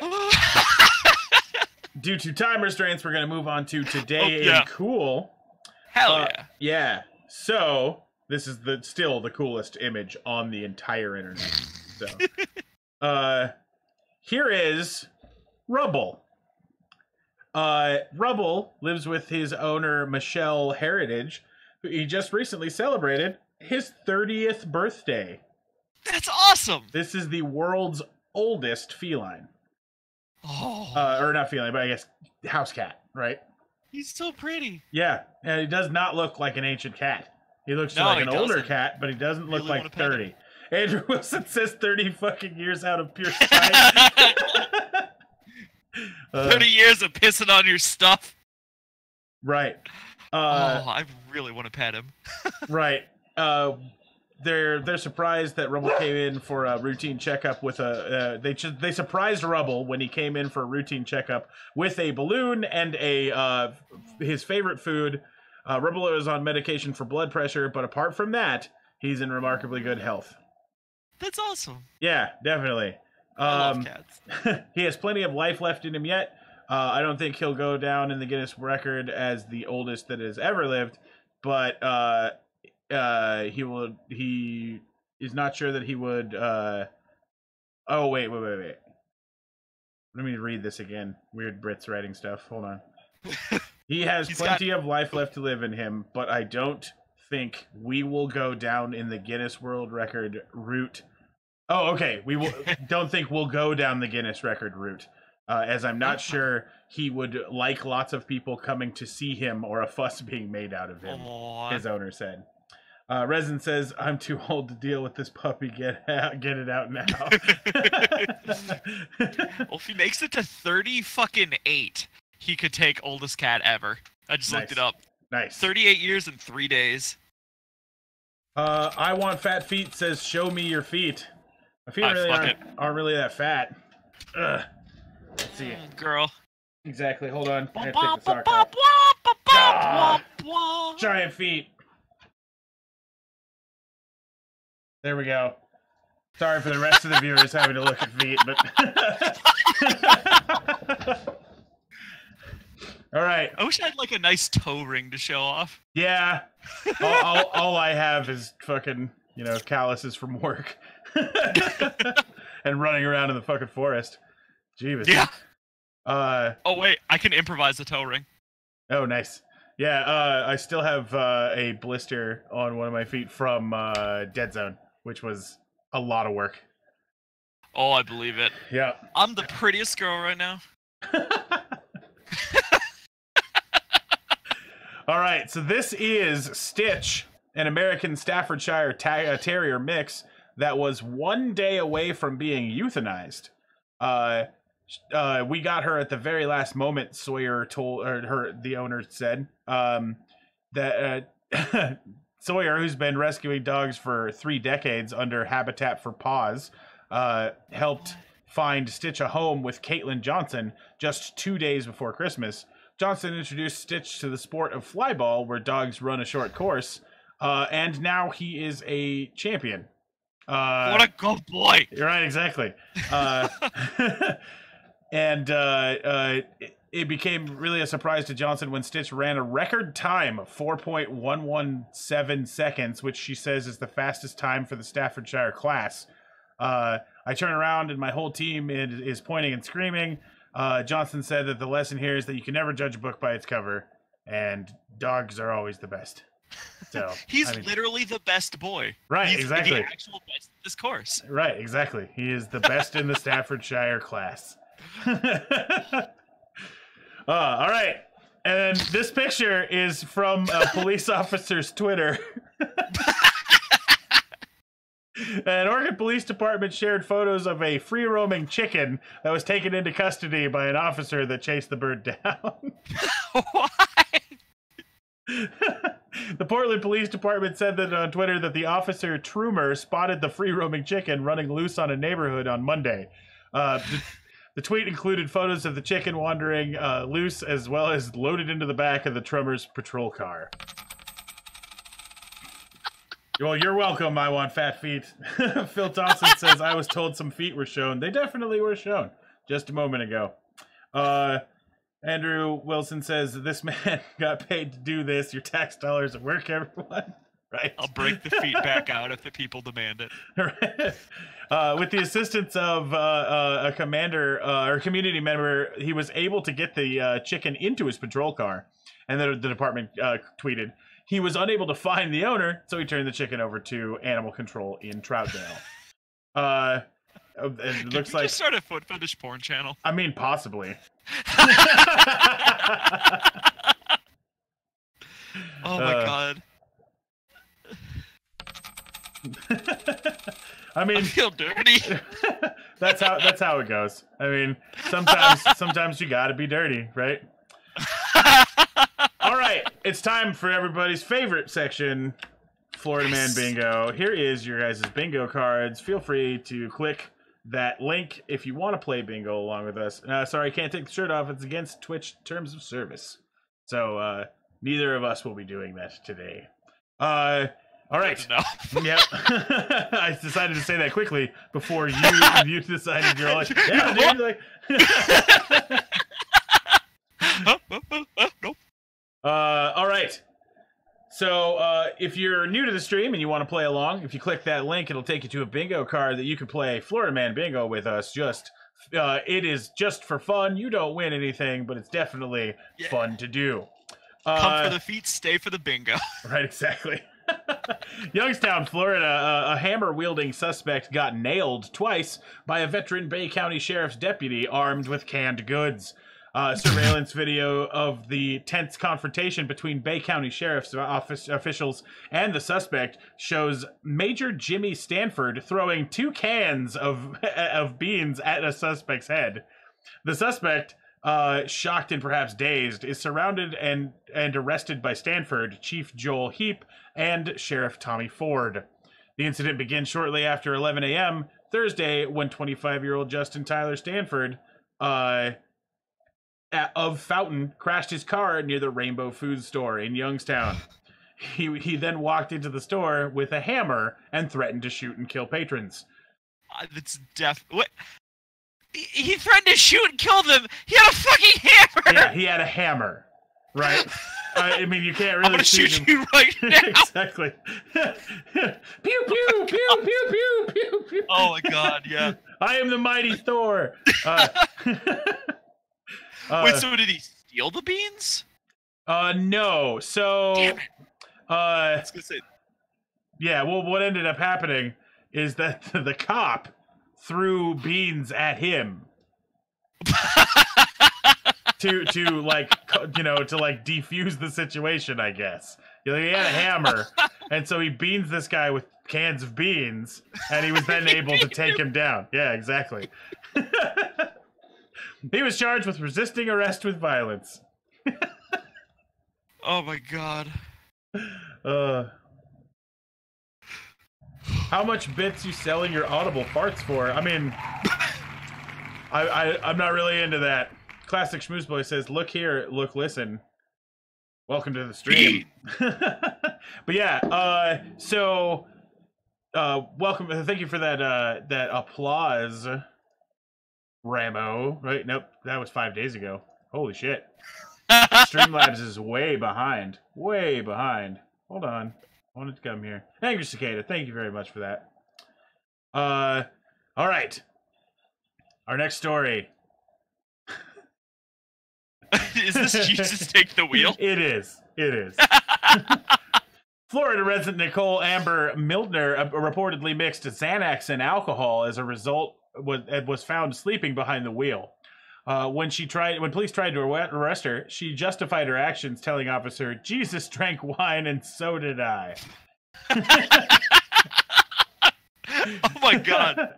Due to time restraints, we're going to move on to Today Oh, yeah. in Cool. Hell Uh, yeah. Yeah. So this is the still the coolest image on the entire internet. So, uh, here is Rubble. Uh, Rubble lives with his owner Michelle Heritage, who he just recently celebrated his thirtieth birthday. That's awesome. This is the world's oldest feline, Oh, uh, or not feline, but I guess house cat, right? he's so pretty. Yeah, and he does not look like an ancient cat. He looks No, like he an older doesn't. cat, but he doesn't look Really like wanna pet him. thirty. Andrew Wilson says thirty fucking years out of pure spite. Uh, Thirty years of pissing on your stuff. right. Uh, oh, I really want to pet him. right. Uh, they're they're surprised that Rubble came in for a routine checkup with a. Uh, they ch- they surprised Rubble when he came in for a routine checkup with a balloon and a uh, his favorite food. Uh, Rubble is on medication for blood pressure, but apart from that, he's in remarkably good health. That's awesome. Yeah, definitely. I Um, love cats. he has plenty of life left in him yet. Uh, I don't think he'll go down in the Guinness record as the oldest that has ever lived, but uh, uh, he will. He is not sure that he would. Uh, oh wait, wait, wait, wait. Let me read this again. Weird Brits writing stuff. Hold on. He has He's plenty of life left to live in him, but I don't think we will go down in the Guinness World Record route. Oh, okay. We will, don't think we'll go down the Guinness record route, uh, as I'm not sure he would like lots of people coming to see him or a fuss being made out of him, Aw. his owner said. Uh, Resin says, I'm too old to deal with this puppy. Get out, get it out now. Well, if he makes it to thirty fucking eight, he could take oldest cat ever. I just Nice. looked it up. Nice. thirty-eight years and three days. Uh, I want fat feet says, show me your feet. My feet Ah, really fuck aren't, it. aren't really that fat. Ugh. Let's see. Mm, girl. Exactly. Hold on. I Bop, have to take bop, the sock bop, off. bop, bop, Ah. bop, bop. Giant feet. There we go. Sorry for the rest of the viewers having to look at feet, but all right. I wish I had like a nice toe ring to show off. Yeah. All, all, all I have is fucking, you know, calluses from work and running around in the fucking forest. Jeebus. Yeah. Uh. Oh wait, I can improvise the toe ring. Oh, nice. Yeah. Uh. I still have uh, a blister on one of my feet from uh, Dead Zone, which was a lot of work. Oh, I believe it. Yeah. I'm the prettiest girl right now. All right, so this is Stitch, an American Staffordshire ta- uh, Terrier mix that was one day away from being euthanized. Uh, uh, we got her at the very last moment. Sawyer told, or her, the owner said, um, that uh, Sawyer, who's been rescuing dogs for three decades under Habitat for Paws, uh, helped find Stitch a home with Caitlin Johnson just two days before Christmas. Johnson introduced Stitch to the sport of flyball, where dogs run a short course, uh, and now he is a champion. Uh, What a good boy! You're right, exactly. Uh, and uh, uh, it, it became really a surprise to Johnson when Stitch ran a record time of four point one one seven seconds, which she says is the fastest time for the Staffordshire class. Uh, I turn around and my whole team is, is pointing and screaming. Uh, Johnson said that the lesson here is that you can never judge a book by its cover, and dogs are always the best. So He's I mean, literally the best boy. Right, He's exactly. the actual best in this course. right, exactly. He is the best in the Staffordshire class. uh, all right, and this picture is from a police officer's Twitter. An Oregon Police Department shared photos of a free-roaming chicken that was taken into custody by an officer that chased the bird down. Why? The Portland Police Department said that on Twitter that the officer Trumer spotted the free-roaming chicken running loose on a neighborhood on Monday. Uh, the, the tweet included photos of the chicken wandering uh, loose, as well as loaded into the back of the Trumer's patrol car. Well, you're welcome. I want fat feet. Phil Thompson says, I was told some feet were shown. They definitely were shown just a moment ago. Uh, Andrew Wilson says, this man got paid to do this. Your tax dollars at work, everyone. Right. I'll break the feet back out if the people demand it. Right. Uh, with the assistance of uh, uh, a commander uh, or community member, he was able to get the uh, chicken into his patrol car. And then the department uh, tweeted, he was unable to find the owner, so he turned the chicken over to animal control in Troutdale. Uh, it Did looks we like. just start a foot fetish porn channel? I mean, possibly. Oh my Uh, god. I mean, I feel dirty. that's how that's how it goes. I mean, sometimes sometimes you gotta be dirty, right? All right, it's time for everybody's favorite section, Florida Man Yes. Bingo. Here is your guys' bingo cards. Feel free to click that link if you want to play bingo along with us. Uh, sorry, I can't take the shirt off. It's against Twitch terms of service. So uh, neither of us will be doing that today. Uh, all right. No. Yep. I decided to say that quickly before you you decided you're like, yeah, dude. Like, Oh, oh, oh, oh, nope. uh, all right. So uh, if you're new to the stream and you want to play along, if you click that link, it'll take you to a bingo card that you can play Florida Man Bingo with us. Just uh, it is just for fun. You don't win anything, but it's definitely Yeah. fun to do. Come Uh, for the feet, stay for the bingo. Right, exactly. Youngstown, Florida, uh, a hammer-wielding suspect got nailed twice by a veteran Bay County Sheriff's deputy armed with canned goods. Uh, surveillance video of the tense confrontation between Bay County Sheriff's Office officials and the suspect shows Major Jimmy Stanford throwing two cans of of beans at a suspect's head. The suspect, uh, shocked and perhaps dazed, is surrounded and, and arrested by Stanford, Chief Joel Heap, and Sheriff Tommy Ford. The incident begins shortly after eleven a.m. Thursday when twenty-five-year-old Justin Tyler Stanford uh, of Fountain crashed his car near the Rainbow Food Store in Youngstown. He, he then walked into the store with a hammer and threatened to shoot and kill patrons. Uh, that's def. What? He, he threatened to shoot and kill them. He had a fucking hammer. Yeah, he had a hammer, right? uh, I mean, you can't really I'm gonna shoot, shoot him. you right now. Exactly. Pew pew pew pew pew pew pew. Oh my god, yeah. I am the mighty Thor. Uh, uh, Wait, so did he steal the beans? Uh, no. So, Damn it. uh, I was gonna say. yeah. Well, what ended up happening is that the cop threw beans at him to to like you know to like defuse the situation, I guess. You know, he had a hammer, and so he beans this guy with cans of beans, and he was then able to take him down. Yeah, exactly. He was charged with resisting arrest with violence. Oh my god. Uh, how much bits you selling your Audible parts for? I mean, I, I I'm not really into that. Classic Schmooze Boy says, "Look here, look, listen. Welcome to the stream." But yeah, uh, so uh, welcome. Thank you for that uh, that applause, Ramo. Right? Nope, that was five days ago. Holy shit. Streamlabs is way behind. Way behind. Hold on. I wanted to come here. Angry Cicada, thank you very much for that. Uh, all right. Our next story. Is this Jesus Take the Wheel? It is. It is. Florida resident Nicole Amber Mildner uh, reportedly mixed Xanax and alcohol. As a result, was was found sleeping behind the wheel. Uh, when she tried, when police tried to arrest her, she justified her actions, telling officer, "Jesus drank wine, and so did I." Oh my god.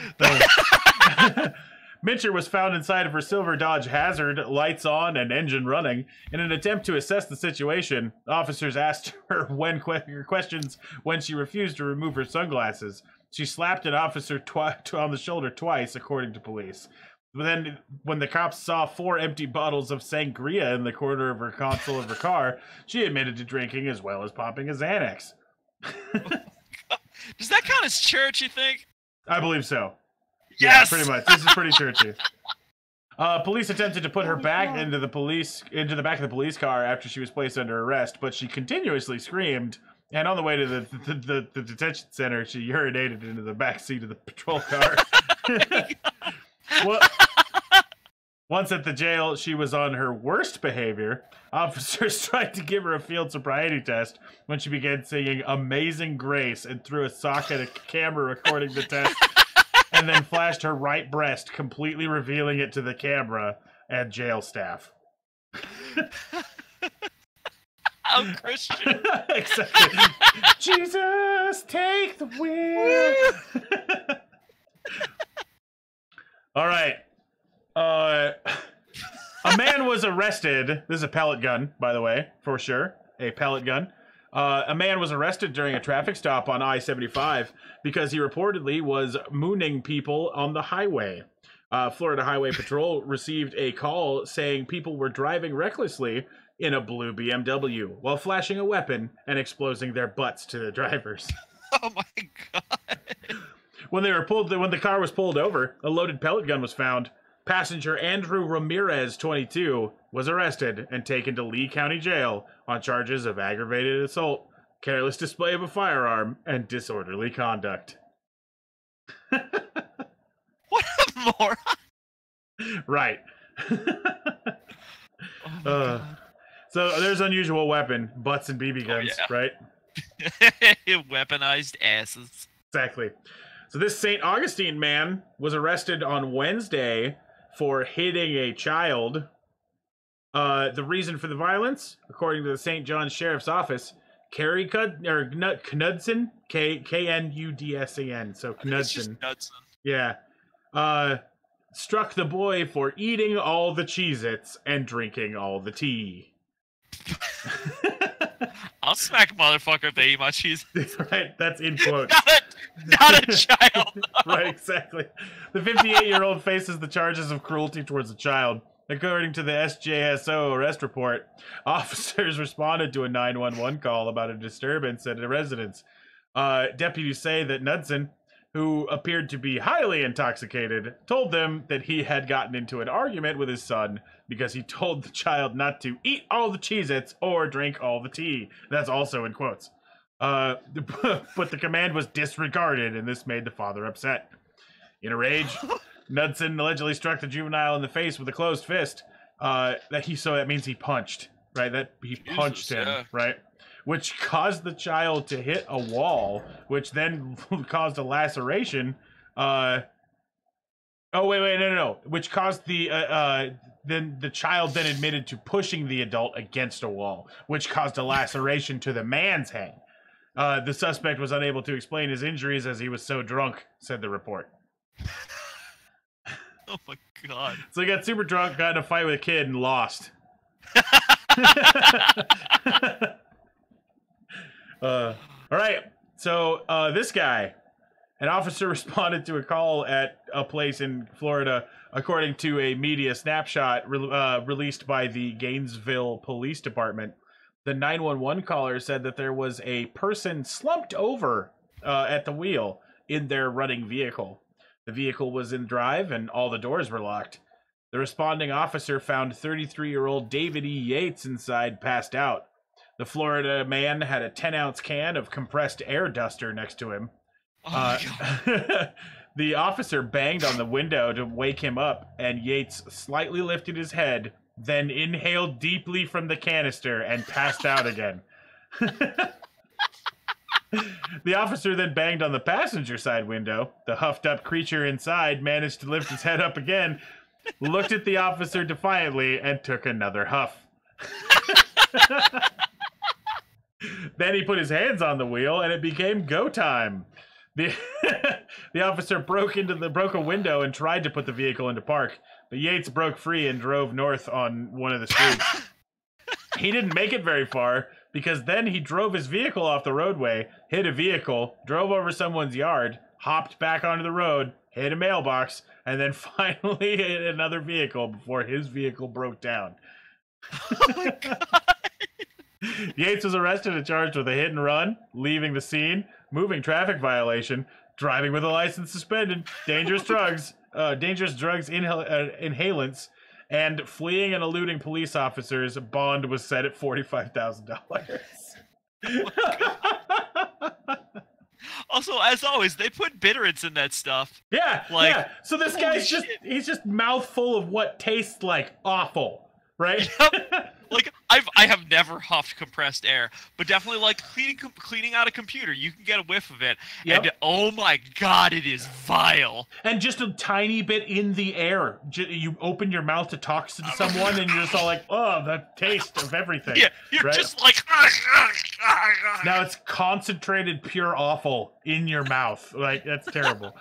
Mincher was found inside of her silver Dodge Hazard, lights on and engine running. In an attempt to assess the situation, officers asked her when que- questions when she refused to remove her sunglasses. She slapped an officer twi- on the shoulder twice, according to police. But then, when the cops saw four empty bottles of sangria in the corner of her console of her car, she admitted to drinking as well as popping a Xanax. Does that count as church, you think? I believe so. Yes! Yeah, pretty much. This is pretty churchy. Uh, police attempted to put her back into the police into the back of the police car after she was placed under arrest, but she continuously screamed. And on the way to the the, the, the detention center, she urinated into the back seat of the patrol car. Well, once at the jail, she was on her worst behavior. Officers tried to give her a field sobriety test when she began singing Amazing Grace and threw a sock at a camera recording the test, and then flashed her right breast, completely revealing it to the camera and jail staff. How Christian. Exactly. Jesus, take the wheel. All right. Uh, a man was arrested. This is a pellet gun, by the way, for sure. A pellet gun. Uh, a man was arrested during a traffic stop on I seventy-five because he reportedly was mooning people on the highway. Uh, Florida Highway Patrol received a call saying people were driving recklessly in a blue B M W while flashing a weapon and exposing their butts to the drivers. Oh my god. When they were pulled, when the car was pulled over, a loaded pellet gun was found. Passenger Andrew Ramirez, twenty-two, was arrested and taken to Lee County Jail on charges of aggravated assault, careless display of a firearm, and disorderly conduct. What a moron. Right. Oh my uh, god. so there's unusual weapon, butts and B B guns, yeah. right? Weaponized asses. Exactly. So this Saint Augustine man was arrested on Wednesday for hitting a child Uh, the reason for the violence, according to the Saint John Sheriff's Office, Kerry Cud or Knud- Knudsen, K K N U D S E N, so Knudsen, Knudsen. yeah, uh, struck the boy for eating all the Cheez-Its and drinking all the tea. I'll smack a motherfucker if they eat my cheese. Right, that's in quotes. Not a, not a child. Right, exactly. The fifty-eight-year-old faces the charges of cruelty towards a child. According to the S J S O arrest report, officers responded to a nine one one call about a disturbance at a residence. Uh, deputies say that Knudsen, who appeared to be highly intoxicated, told them that he had gotten into an argument with his son because he told the child not to eat all the Cheez-Its or drink all the tea. That's also in quotes. Uh, but the command was disregarded, and this made the father upset. In a rage, Knudsen allegedly struck the juvenile in the face with a closed fist. Uh, that he so that means he punched, right? That he punched Jesus, him, yeah. right? Which caused the child to hit a wall, which then caused a laceration. Uh, oh wait, wait, no, no, no. Which caused the uh, uh, then the child then admitted to pushing the adult against a wall, which caused a laceration to the man's head. Uh, the suspect was unable to explain his injuries as he was so drunk, said the report. Oh my god. So he got super drunk, got in a fight with a kid, and lost. uh, all right. So uh, this guy, an officer responded to a call at a place in Florida, according to a media snapshot re- uh, released by the Gainesville Police Department. The nine one one caller said that there was a person slumped over uh, at the wheel in their running vehicle. The vehicle was in drive and all the doors were locked. The responding officer found thirty-three-year-old David E. Yates inside, passed out. The Florida man had a ten-ounce can of compressed air duster next to him. Oh my god. Uh, the officer banged on the window to wake him up, and Yates slightly lifted his head, then inhaled deeply from the canister and passed out again. The officer then banged on the passenger side window. The huffed up creature inside managed to lift his head up again, looked at the officer defiantly, and took another huff. Then he put his hands on the wheel and it became go time. The, the officer broke into the broke a window and tried to put the vehicle into park, but Yates broke free and drove north on one of the streets. He didn't make it very far, because then he drove his vehicle off the roadway, hit a vehicle, drove over someone's yard, hopped back onto the road, hit a mailbox, and then finally hit another vehicle before his vehicle broke down. Oh my god. Yates was arrested and charged with a hit and run, leaving the scene, moving traffic violation, driving with a license suspended, dangerous drugs, uh, dangerous drugs inhal- uh, inhalants, and fleeing and eluding police officers. Bond was set at forty-five thousand dollars. Also, as always, they put bitterants in that stuff. Yeah, Like, yeah. So this holy guy's just, shit. he's just mouthful of what tastes like awful, right? Like, I've I have never huffed compressed air, but definitely like cleaning cleaning out a computer, you can get a whiff of it, Yep. and oh my god, it is vile. And just a tiny bit in the air. J- You open your mouth to talk to someone and you're just all like, oh, the taste of everything. Yeah, you're right? just like. Now it's concentrated pure awful in your mouth. Like, that's terrible.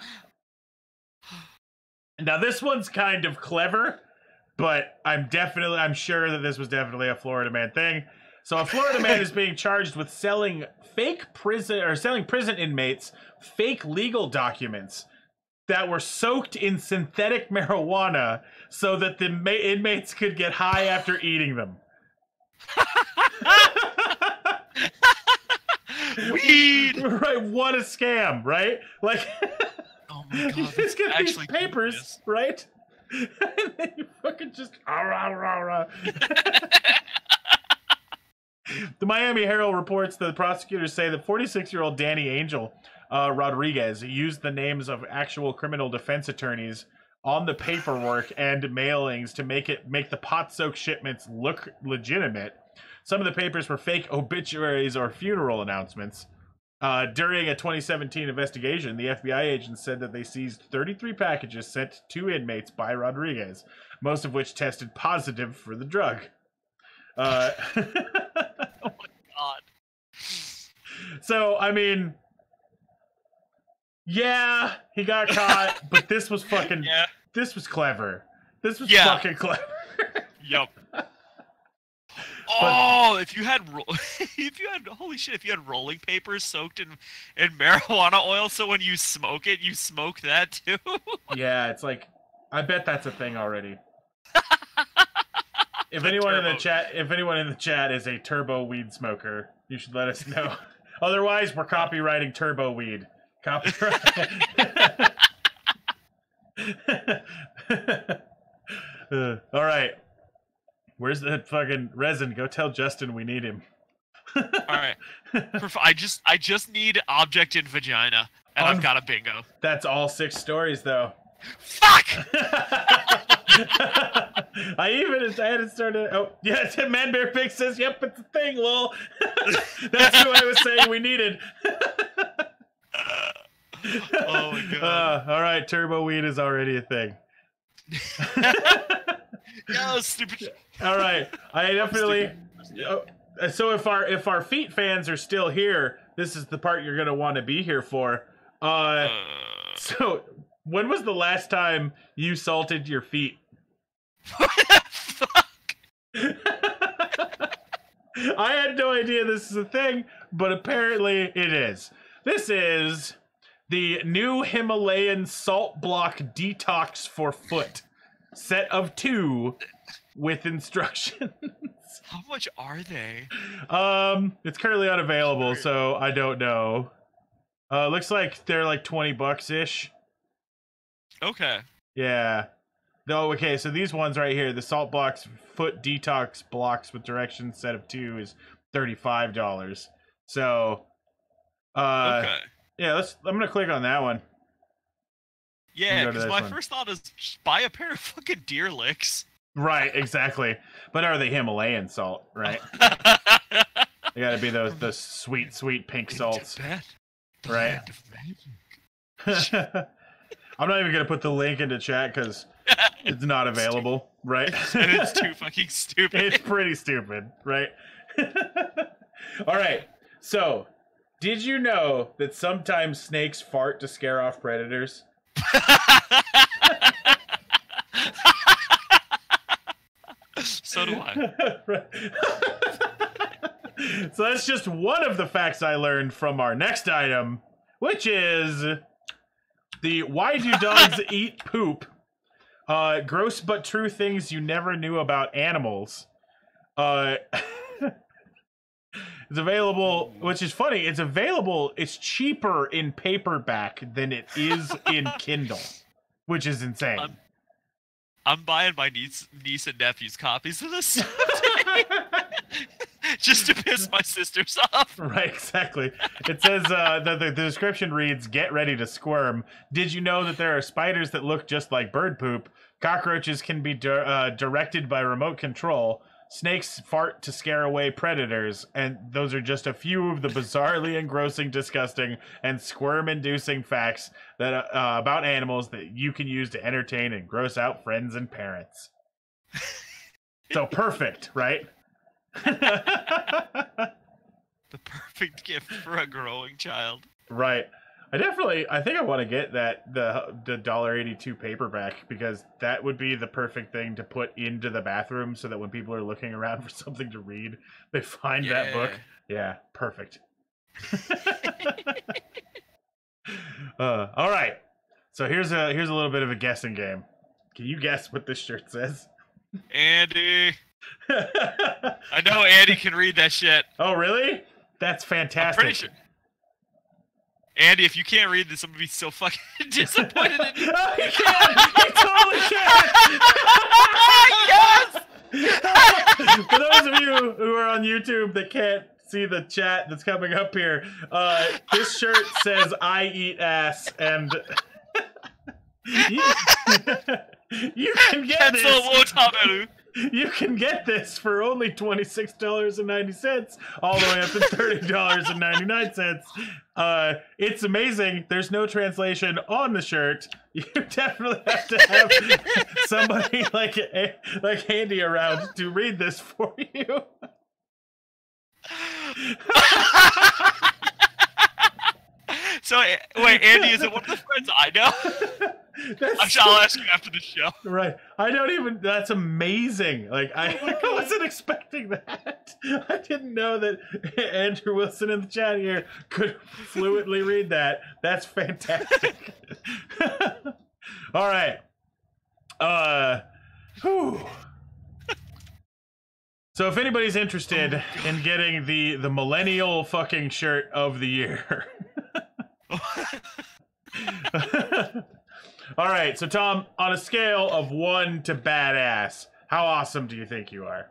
Now this one's kind of clever, but I'm definitely, I'm sure that this was definitely a Florida man thing. So a Florida man is being charged with selling fake prison, or selling prison inmates fake legal documents that were soaked in synthetic marijuana so that the ma- inmates could get high after eating them. Weed. Right, what a scam, right? Like, Oh my god, you that's just get these actually papers, genius. right? And then you fucking just ah, rah, rah, rah. The Miami Herald reports that the prosecutors say that forty-six-year-old Danny Angel uh, Rodriguez used the names of actual criminal defense attorneys on the paperwork and mailings to make it make the pot-soaked shipments look legitimate. Some of the papers were fake obituaries or funeral announcements. Uh, during a twenty seventeen investigation, the F B I agents said that they seized thirty-three packages sent to inmates by Rodriguez, most of which tested positive for the drug. Uh, Oh my god. so I mean, yeah, he got caught, but this was fucking. Yeah. This was clever. This was Yeah. fucking clever. Yup. Oh, if you had, ro- if you had, holy shit, if you had rolling papers soaked in, in marijuana oil, so when you smoke it, you smoke that too. Yeah, it's like, I bet that's a thing already. If The anyone in the turbo. chat, if anyone in the chat is a turbo weed smoker, you should let us know. Otherwise, we're copywriting turbo weed. Copyright. Uh, all right. Where's the fucking resin? Go tell Justin we need him. All right. Perf- I just, I just need object in vagina, and Um, I've got a bingo. That's all six stories, though. Fuck! I even I had it started. Oh, yeah, Man Bear Pig says, "Yep, it's a thing, lol." That's who I was saying we needed. Oh my god. Uh, all right, turbo weed is already a thing. No, stupid. All right, I definitely. Stupid. Oh, so if our if our feet fans are still here, this is the part you're gonna want to be here for. Uh, Uh, so when was the last time you salted your feet? fuck. I had no idea this is a thing, but apparently it is. This is the new Himalayan salt block detox for foot. Set of two with instructions. How much are they? Um, it's currently unavailable, so I don't know. Uh, looks like they're like twenty bucks ish. Okay. Yeah. No, okay, so these ones right here, the salt blocks foot detox blocks with directions set of two is thirty-five dollars. So, uh, Okay. yeah, let's. I'm gonna click on that one. Yeah, go to because this my one. first thought is just buy a pair of fucking deer licks. Right, exactly. But are they Himalayan salt? Right. They gotta be those those sweet, sweet pink salts. Tibet, the Right. land of magic. I'm not even gonna put the link into chat because it's not available. Right. And it's too fucking stupid. It's pretty stupid, right? All right. So, did you know that sometimes snakes fart to scare off predators? So do I. Right. So that's just one of the facts I learned from our next item, which is the why do dogs eat poop? Uh, gross but true things you never knew about animals. Uh, it's available, which is funny. It's available. It's cheaper in paperback than it is in Kindle, which is insane. I'm, I'm buying my niece, niece and nephew's copies of this just to piss my sisters off. Right, exactly. It says uh, the, the the description reads, "Get ready to squirm. Did you know that there are spiders that look just like bird poop? Cockroaches can be di- uh, directed by remote control. Snakes fart to scare away predators, and those are just a few of the bizarrely engrossing, disgusting, and squirm-inducing facts that uh, about animals that you can use to entertain and gross out friends and parents." So perfect, right? The perfect gift for a growing child. Right. I definitely, I think I want to get that the the one dollar eighty-two paperback because that would be the perfect thing to put into the bathroom so that when people are looking around for something to read, they find that book. Yeah, perfect. uh, all right. So here's a here's a little bit of a guessing game. Can you guess what this shirt says? Andy. I know Andy can read that shit. Oh, really? That's I'm fantastic. pretty sure. Andy, if you can't read this, I'm gonna be so fucking disappointed in you. Oh, he can! He totally can! Yes! For those of you who are on YouTube that can't see the chat that's coming up here, uh, this shirt says "I eat ass," and you, you can get Cancel this. Wotaberu. You can get this for only twenty-six dollars and ninety cents, all the way up to thirty dollars and ninety-nine cents. Uh, it's amazing. There's no translation on the shirt. You definitely have to have somebody like like Andy around to read this for you. So, wait, Andy, is it one of the friends I know? That's I'm sure I'll ask you after the show. Right. I don't even, that's amazing. Like, I, I wasn't expecting that. I didn't know that Andrew Wilson in the chat here could fluently read that. That's fantastic. All right. Uh, whew. So if anybody's interested oh in getting the, the millennial fucking shirt of the year. All right, so Tom, on a scale of one to badass, how awesome do you think you are?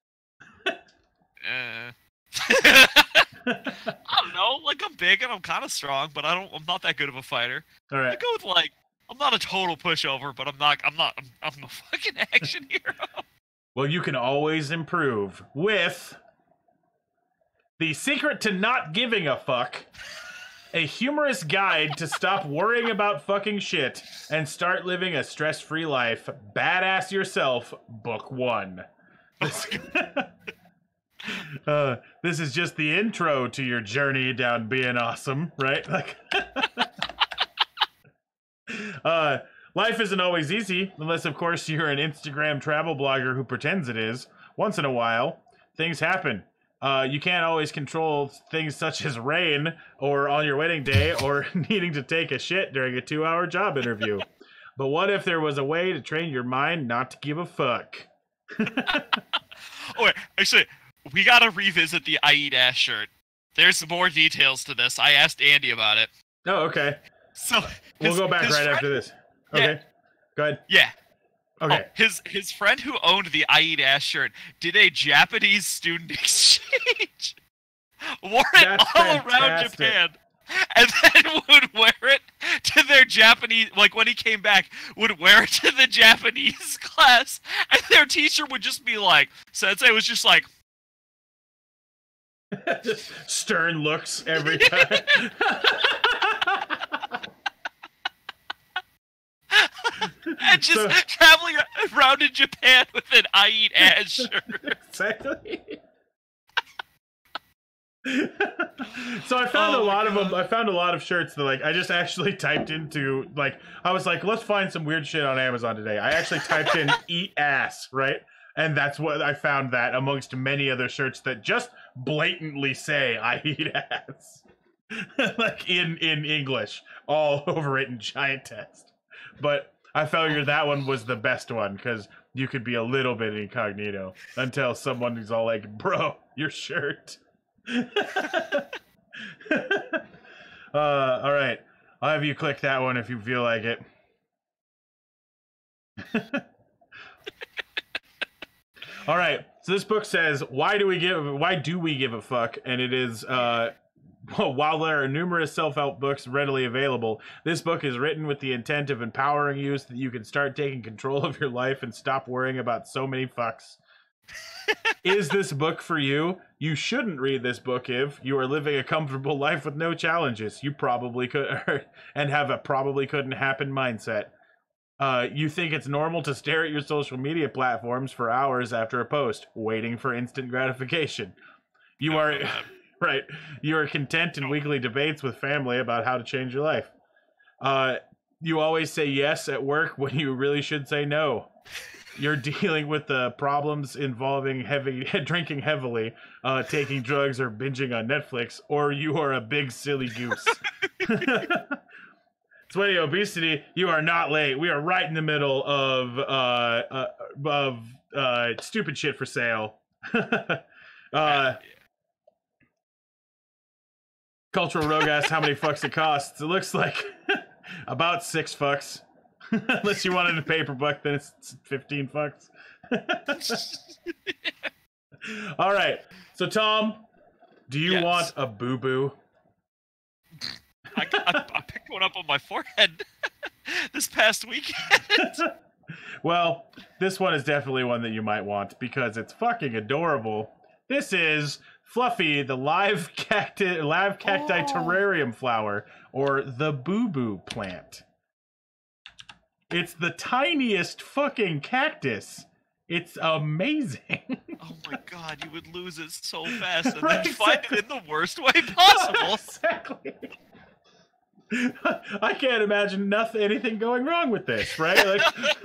uh, I don't know. Like, I'm big and I'm kind of strong, but I don't. I'm not that good of a fighter. All right. I go with like, I'm not a total pushover, but I'm not. I'm not. I'm, I'm a fucking action hero. Well, you can always improve with the secret to not giving a fuck. A humorous guide to stop worrying about fucking shit and start living a stress-free life. Badass Yourself, Book One. This, uh, this is just the intro to your journey down being awesome, right? Like, uh, life isn't always easy, unless, of course, you're an Instagram travel blogger who pretends it is. Once in a while, things happen. Uh, you can't always control things such as rain, or on your wedding day, or needing to take a shit during a two-hour job interview. But what if there was a way to train your mind not to give a fuck? Oh, wait, actually, we gotta revisit the I Eat Ass shirt. There's more details to this. I asked Andy about it. Oh, okay. So we'll his, go back right friend... after this. Okay, yeah. Go ahead. Yeah. Okay. Oh, his his friend who owned the I Eat Ass shirt did a Japanese student exchange, wore it That's all fantastic. around Japan, and then would wear it to their Japanese, like when he came back, would wear it to the Japanese class, and their teacher would just be like, Sensei was just like, stern looks every time. And just so, traveling around in Japan with an I Eat Ass shirt. Exactly. So I found oh a lot God. of them. I found a lot of shirts that, like, I just actually typed into, like, I was like, let's find some weird shit on Amazon today. I actually typed in "eat ass," right? And that's what I found, that amongst many other shirts that just blatantly say "I eat ass," like in in English, all over it in giant text. But I figured that one was the best one because you could be a little bit incognito until someone is all like, bro, your shirt. uh, all right. I'll have you click that one if you feel like it. All right. So this book says, why do we give why do we give a fuck? And it is uh Well, while there are numerous self-help books readily available, this book is written with the intent of empowering you so that you can start taking control of your life and stop worrying about so many fucks. Is this book for you? You shouldn't read this book if you are living a comfortable life with no challenges. You probably could, and have a probably couldn't happen mindset. Uh, you think it's normal to stare at your social media platforms for hours after a post, waiting for instant gratification. You are... Right. You are content in weekly debates with family about how to change your life. Uh, you always say yes at work when you really should say no. You're dealing with the problems involving heavy drinking heavily, uh, taking drugs, or binging on Netflix, or you are a big silly goose. Sweaty obesity, you are not late. We are right in the middle of uh, uh, of uh, stupid shit for sale. uh, Cultural Rogue asked how many fucks it costs. It looks like about six fucks. Unless you want it in a paper book, then it's fifteen fucks. All right. So, Tom, do you yes. want a boo-boo? I, I, I picked one up on my forehead this past weekend. Well, this one is definitely one that you might want because it's fucking adorable. This is Fluffy, the live cacti, live cacti Oh. terrarium flower, or the boo boo plant. It's the tiniest fucking cactus. It's amazing. Oh my god, you would lose it so fast and Right, then find exactly. it in the worst way possible. Exactly. I can't imagine nothing, anything going wrong with this, right? Like,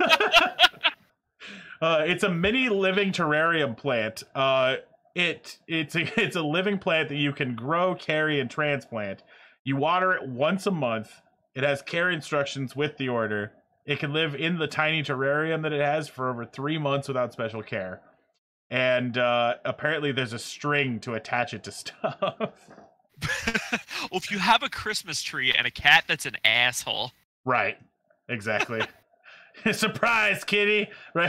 uh, it's a mini living terrarium plant. Uh, it it's a, it's a living plant that you can grow, carry, and transplant. You water it once a month. It has care instructions with the order. It can live in the tiny terrarium that it has for over three months without special care. And uh, apparently there's a string to attach it to stuff. Well, if you have a Christmas tree and a cat that's an asshole. Right. Exactly. Surprise, kitty. Right.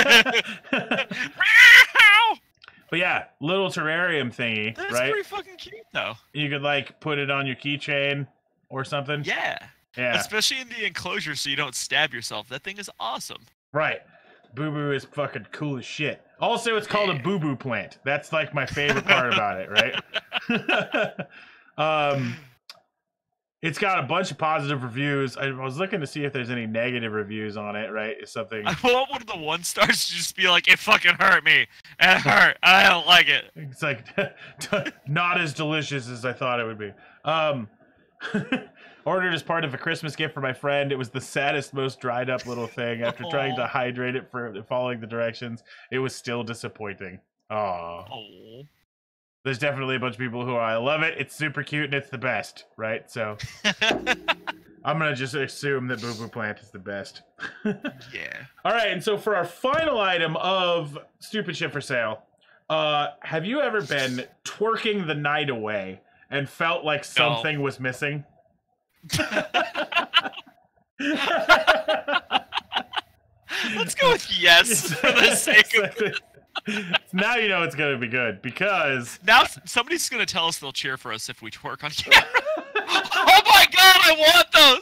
But yeah, little terrarium thingy, That's right? pretty fucking cute, though. You could like put it on your keychain or something. Yeah. Yeah. Especially in the enclosure so you don't stab yourself. That thing is awesome. Right. Boo Boo is fucking cool as shit. Also, it's called a Boo Boo plant. That's like my favorite part about it, right? um, it's got a bunch of positive reviews. I was looking to see if there's any negative reviews on it, right? It's something. I want one of the one stars to just be like, it fucking hurt me. It hurt. I don't like it. It's like not as delicious as I thought it would be. Um, ordered as part of a Christmas gift for my friend. It was the saddest, most dried up little thing. After trying to hydrate it for following the directions, it was still disappointing. Aww. Oh. There's definitely a bunch of people who are, I love it. It's super cute and it's the best, right? So I'm gonna just assume that Boo Boo Plant is the best. Yeah. All right, and so for our final item of stupid shit for sale, uh, have you ever been twerking the night away and felt like something was missing? Let's go with yes for the sake of Exactly. Now you know it's gonna be good because now somebody's gonna tell us they'll cheer for us if we twerk on camera. Oh my god, I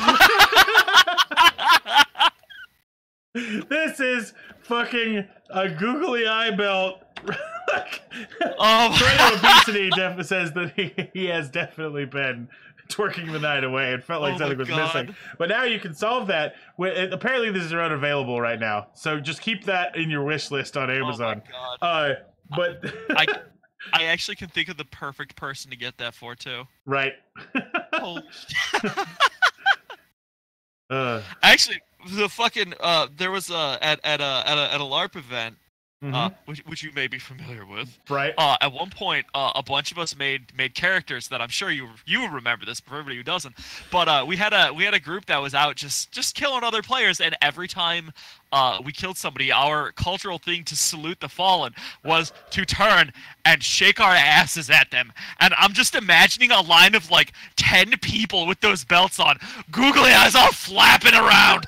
want those! this is fucking a googly eye belt. Oh Fredo Obesity def- says that he, he has definitely been twerking the night away and felt like Oh something my was God. missing. But now you can solve that. With, it, apparently, these are unavailable right now, so just keep that in your wish list on Amazon. Oh my god. Uh, but I, I actually can think of the perfect person to get that for too. right. Holy shit. uh, Actually, the fucking uh, there was uh at at a at a at a LARP event, mhm. uh, which which you may be familiar with. right. Uh, at one point, uh, a bunch of us made made characters that I'm sure you you remember this, but for everybody who doesn't. But uh, we had a we had a group that was out just just killing other players, and every time uh, we killed somebody, our cultural thing to salute the fallen was to turn and shake our asses at them. And I'm just imagining a line of like ten people with those belts on, googly eyes all flapping around.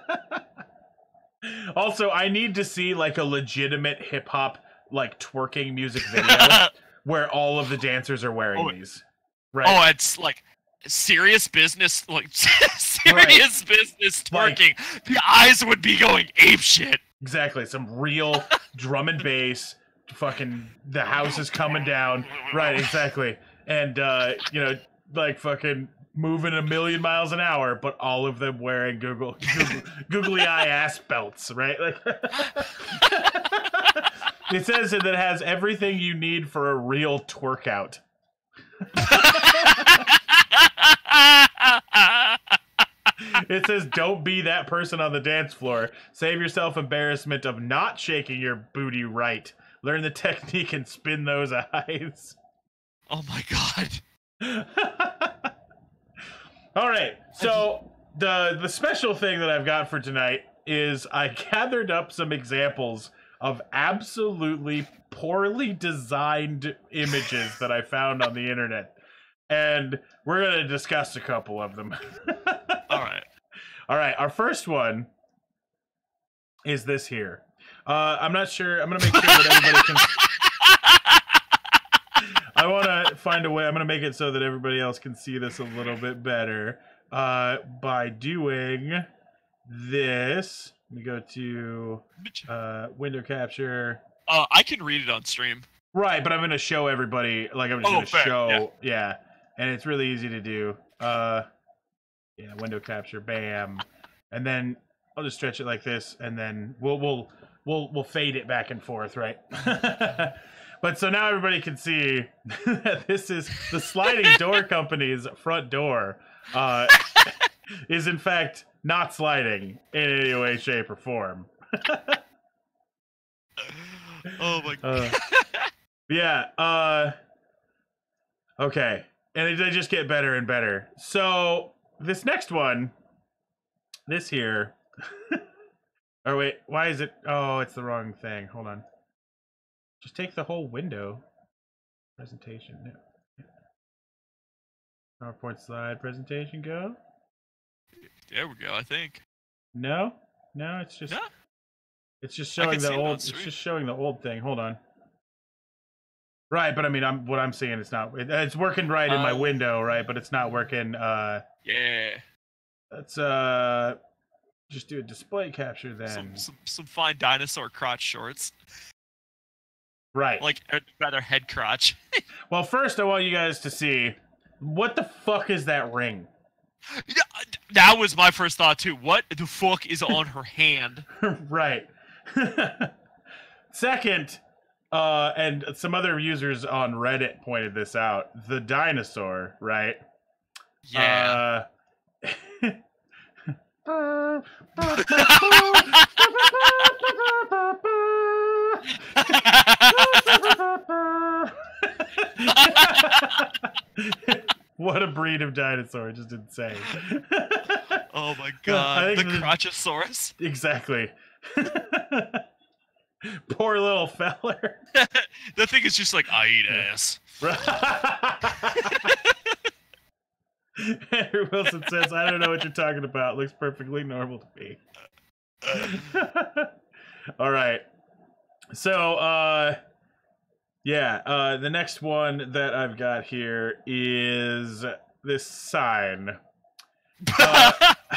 Also, I need to see like a legitimate hip hop like twerking music video where all of the dancers are wearing Oh, these. Right. Oh, it's like serious business, like serious business Like- twerking. The eyes would be going ape shit. Exactly. Some real drum and bass. Fucking the house is coming down. Right, exactly. And uh, you know, like fucking moving a million miles an hour, but all of them wearing Google, Google googly eye ass belts, right? Like it says that it has everything you need for a real twerk out. It says, don't be that person on the dance floor. Save yourself embarrassment of not shaking your booty right. Learn the technique and spin those eyes. Oh my god. All right, so the the special thing that I've got for tonight is I gathered up some examples of absolutely poorly designed images that I found on the internet. And we're going to discuss a couple of them. All right. All right, our first one is this here. Uh, I'm not sure. I'm going to make sure that everybody can... I want to find a way. I'm going to make it so that everybody else can see this a little bit better uh, by doing this. You go to uh, window capture. Uh, I can read it on stream. Right, but I'm gonna show everybody. Like I'm just Oh, gonna fair, show. yeah. yeah, and it's really easy to do. Uh, yeah, window capture, bam, and then I'll just stretch it like this, and then we'll we'll we'll we'll fade it back and forth, right? But so now everybody can see that this is the sliding door company's front door. Uh, is in fact not sliding in any way, shape, or form. Oh my god. Uh, yeah. Uh, okay, and they just get better and better. So this next one, this here. Oh wait, why is it? Oh, it's the wrong thing. Hold on. Just take the whole window. Presentation. No. PowerPoint slide presentation. Go. There we go. I think. No, no, it's just. No? It's just I showing can the see it on old. It's stream. just showing the old thing. Hold on. Right, but I mean, I'm what I'm seeing. It's not. It, it's working right in my Uh, window, right? But it's not working. Uh, Yeah. let's uh, just do a display capture then. Some, some some fine dinosaur crotch shorts. Right. Like uh, rather head crotch. Well, first I want you guys to see what the fuck is that ring. Yeah, that was my first thought too. What the fuck is on her hand? Right. Second, uh, and some other users on Reddit pointed this out. The dinosaur, right? Yeah. Uh, what a breed of dinosaur, just insane. Oh my I god, the think the- Crotchosaurus. Exactly. Poor little feller. The thing is just like, I eat ass. Andrew Wilson says, I don't know what you're talking about. Looks perfectly normal to me. All right. So, uh, yeah, uh, the next one that I've got here is this sign. Uh,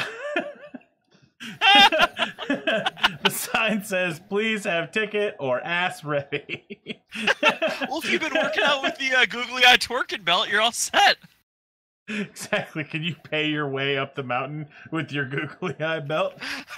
the sign says, please have ticket or ass ready. Well, if you've been working out with the uh, googly eye twerking belt, you're all set. Exactly. Can you pay your way up the mountain with your googly eye belt?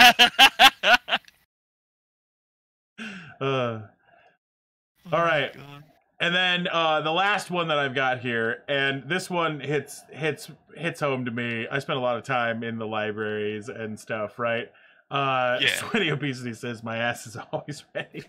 Uh, all right. God. And then uh, the last one that I've got here, and this one hits hits hits home to me. I spent a lot of time in the libraries and stuff, right? Uh, Yeah. Sweaty Obesity says my ass is always ready.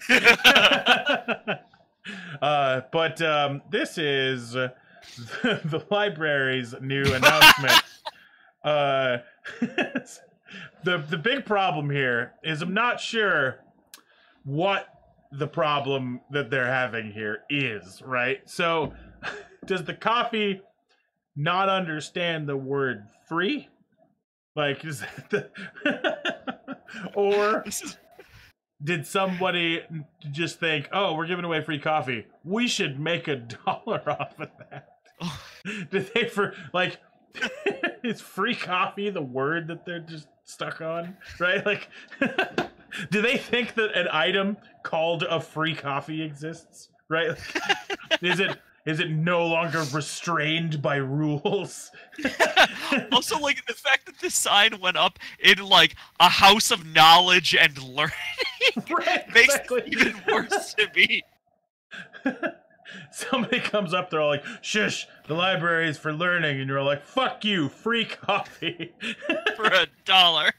uh, but um, this is the, the library's new announcement. uh, the the big problem here is I'm not sure what the problem that they're having here is, right? So, does the coffee not understand the word free? Like, is that the... or This is did somebody just think, oh, we're giving away free coffee, we should make a dollar off of that? Did they for like is free coffee the word that they're just stuck on, right? Like do they think that an item called a free coffee exists, right? Like, is it is it no longer restrained by rules? also like the fact that this sign went up in like a house of knowledge and learning Right, makes exactly. it even worse to me. Somebody comes up, they're all like, shush, the library is for learning, and you're all like, fuck you, free coffee. For a dollar.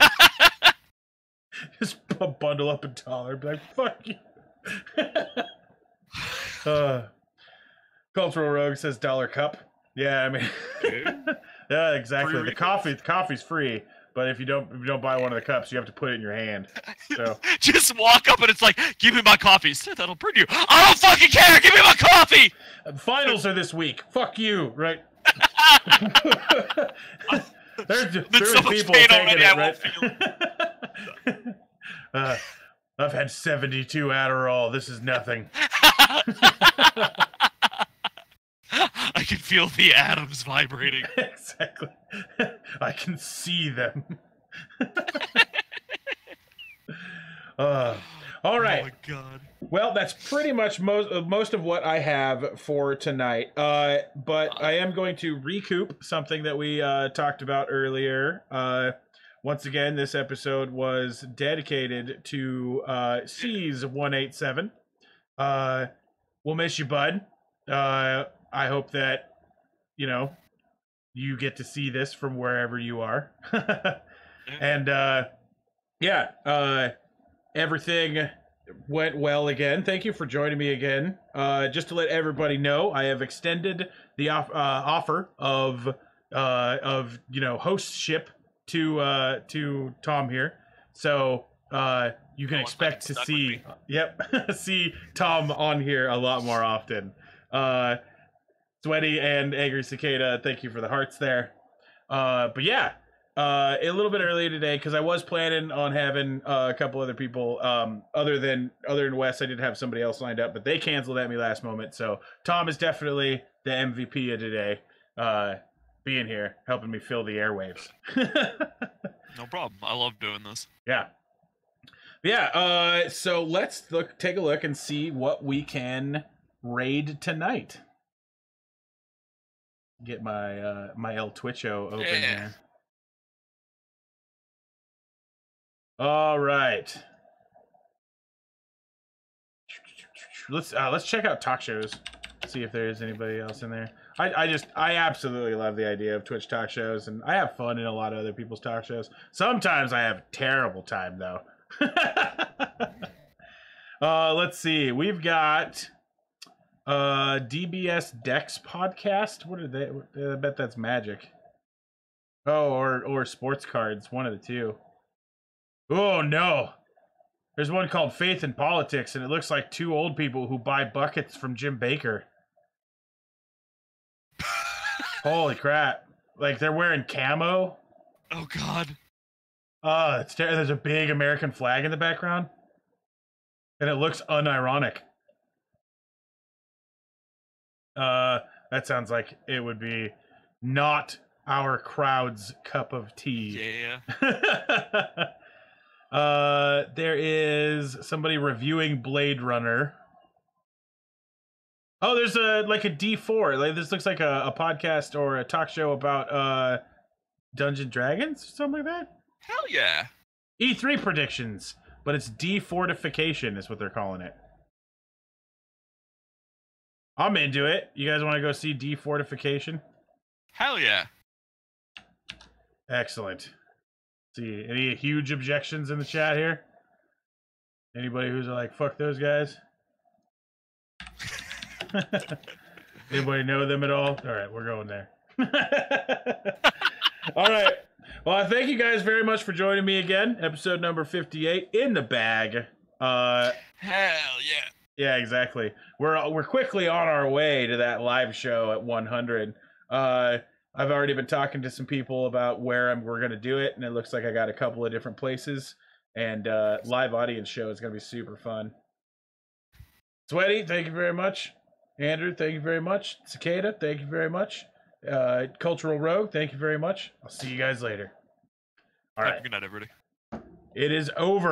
Just b- bundle up a dollar, be like, fuck you. uh, Cultural Rogue says dollar cup. Yeah, I mean, yeah, exactly. Free The refills. coffee, the coffee's free, but if you don't, if you don't buy one of the cups, you have to put it in your hand. So Just walk up and it's like, give me my coffee. That'll burn you. I don't fucking care. Give me my coffee. uh, finals are this week. Fuck you, right? There's Been there's so much people pain taking already, it, I won't right? uh, I've had seventy-two Adderall. This is nothing. I can feel the atoms vibrating. Exactly. I can see them. Uh, all right. Oh my god. Well, that's pretty much most uh, most of what I have for tonight. Uh, but I am going to recoup something that we uh, talked about earlier. Uh, once again, this episode was dedicated to uh, C's one eighty-seven. Uh, we'll miss you, bud. Uh, I hope that, you know, you get to see this from wherever you are. And, uh, yeah, uh, everything went well again. Thank you for joining me again. Uh, just to let everybody know, I have extended the off- uh, offer of, uh, of, you know, hostship to, uh, to Tom here. So, uh, you can Oh, expect to stuck with see, me. yep, see Tom on here a lot more often. Uh, Sweaty and Angry Cicada, thank you for the hearts there. Uh, but yeah, uh, a little bit early today because I was planning on having uh, a couple other people, um, other than other than Wes. I did have somebody else lined up, but they canceled at me last moment. So Tom is definitely the M V P of today, uh, being here, helping me fill the airwaves. No problem. I love doing this. Yeah. Yeah, uh, so let's look, take a look and see what we can raid tonight. Get my uh, my El Twitcho open Yeah. here. All right. Let's uh, let's check out talk shows. See if there is anybody else in there. I, I just I absolutely love the idea of Twitch talk shows, and I have fun in a lot of other people's talk shows. Sometimes I have a terrible time though. uh, let's see. We've got uh, D B S Dex podcast. What are they? I bet that's Magic. Oh, or or sports cards. One of the two. Oh no. There's one called Faith in Politics, and it looks like two old people who buy buckets from Jim Baker. Holy crap. Like, they're wearing camo. Oh god. Oh, it's ter- there's a big American flag in the background. And it looks unironic. Uh, that sounds like it would be not our crowd's cup of tea. Yeah. uh, there is somebody reviewing Blade Runner. Oh, there's a like a D four. Like this looks like a, a podcast or a talk show about uh Dungeon Dragons or something like that. Hell yeah. E three predictions, but it's defortification is what they're calling it. I'm into it. You guys want to go see defortification? Hell yeah. Excellent. See, any huge objections in the chat here? Anybody who's like, fuck those guys? Anybody know them at all? All right, we're going there. All right. Well, I thank you guys very much for joining me again. Episode number fifty-eight in the bag. Uh, Hell yeah. yeah, exactly. We're we're quickly on our way to that live show at one hundred. Uh, I've already been talking to some people about where I'm, we're going to do it, and it looks like I got a couple of different places. And uh, live audience show is going to be super fun. Sweaty, thank you very much. Andrew, thank you very much. Cicada, thank you very much. Uh, Cultural Rogue, thank you very much. I'll see you guys later. All Have right. a good night, everybody. It is over.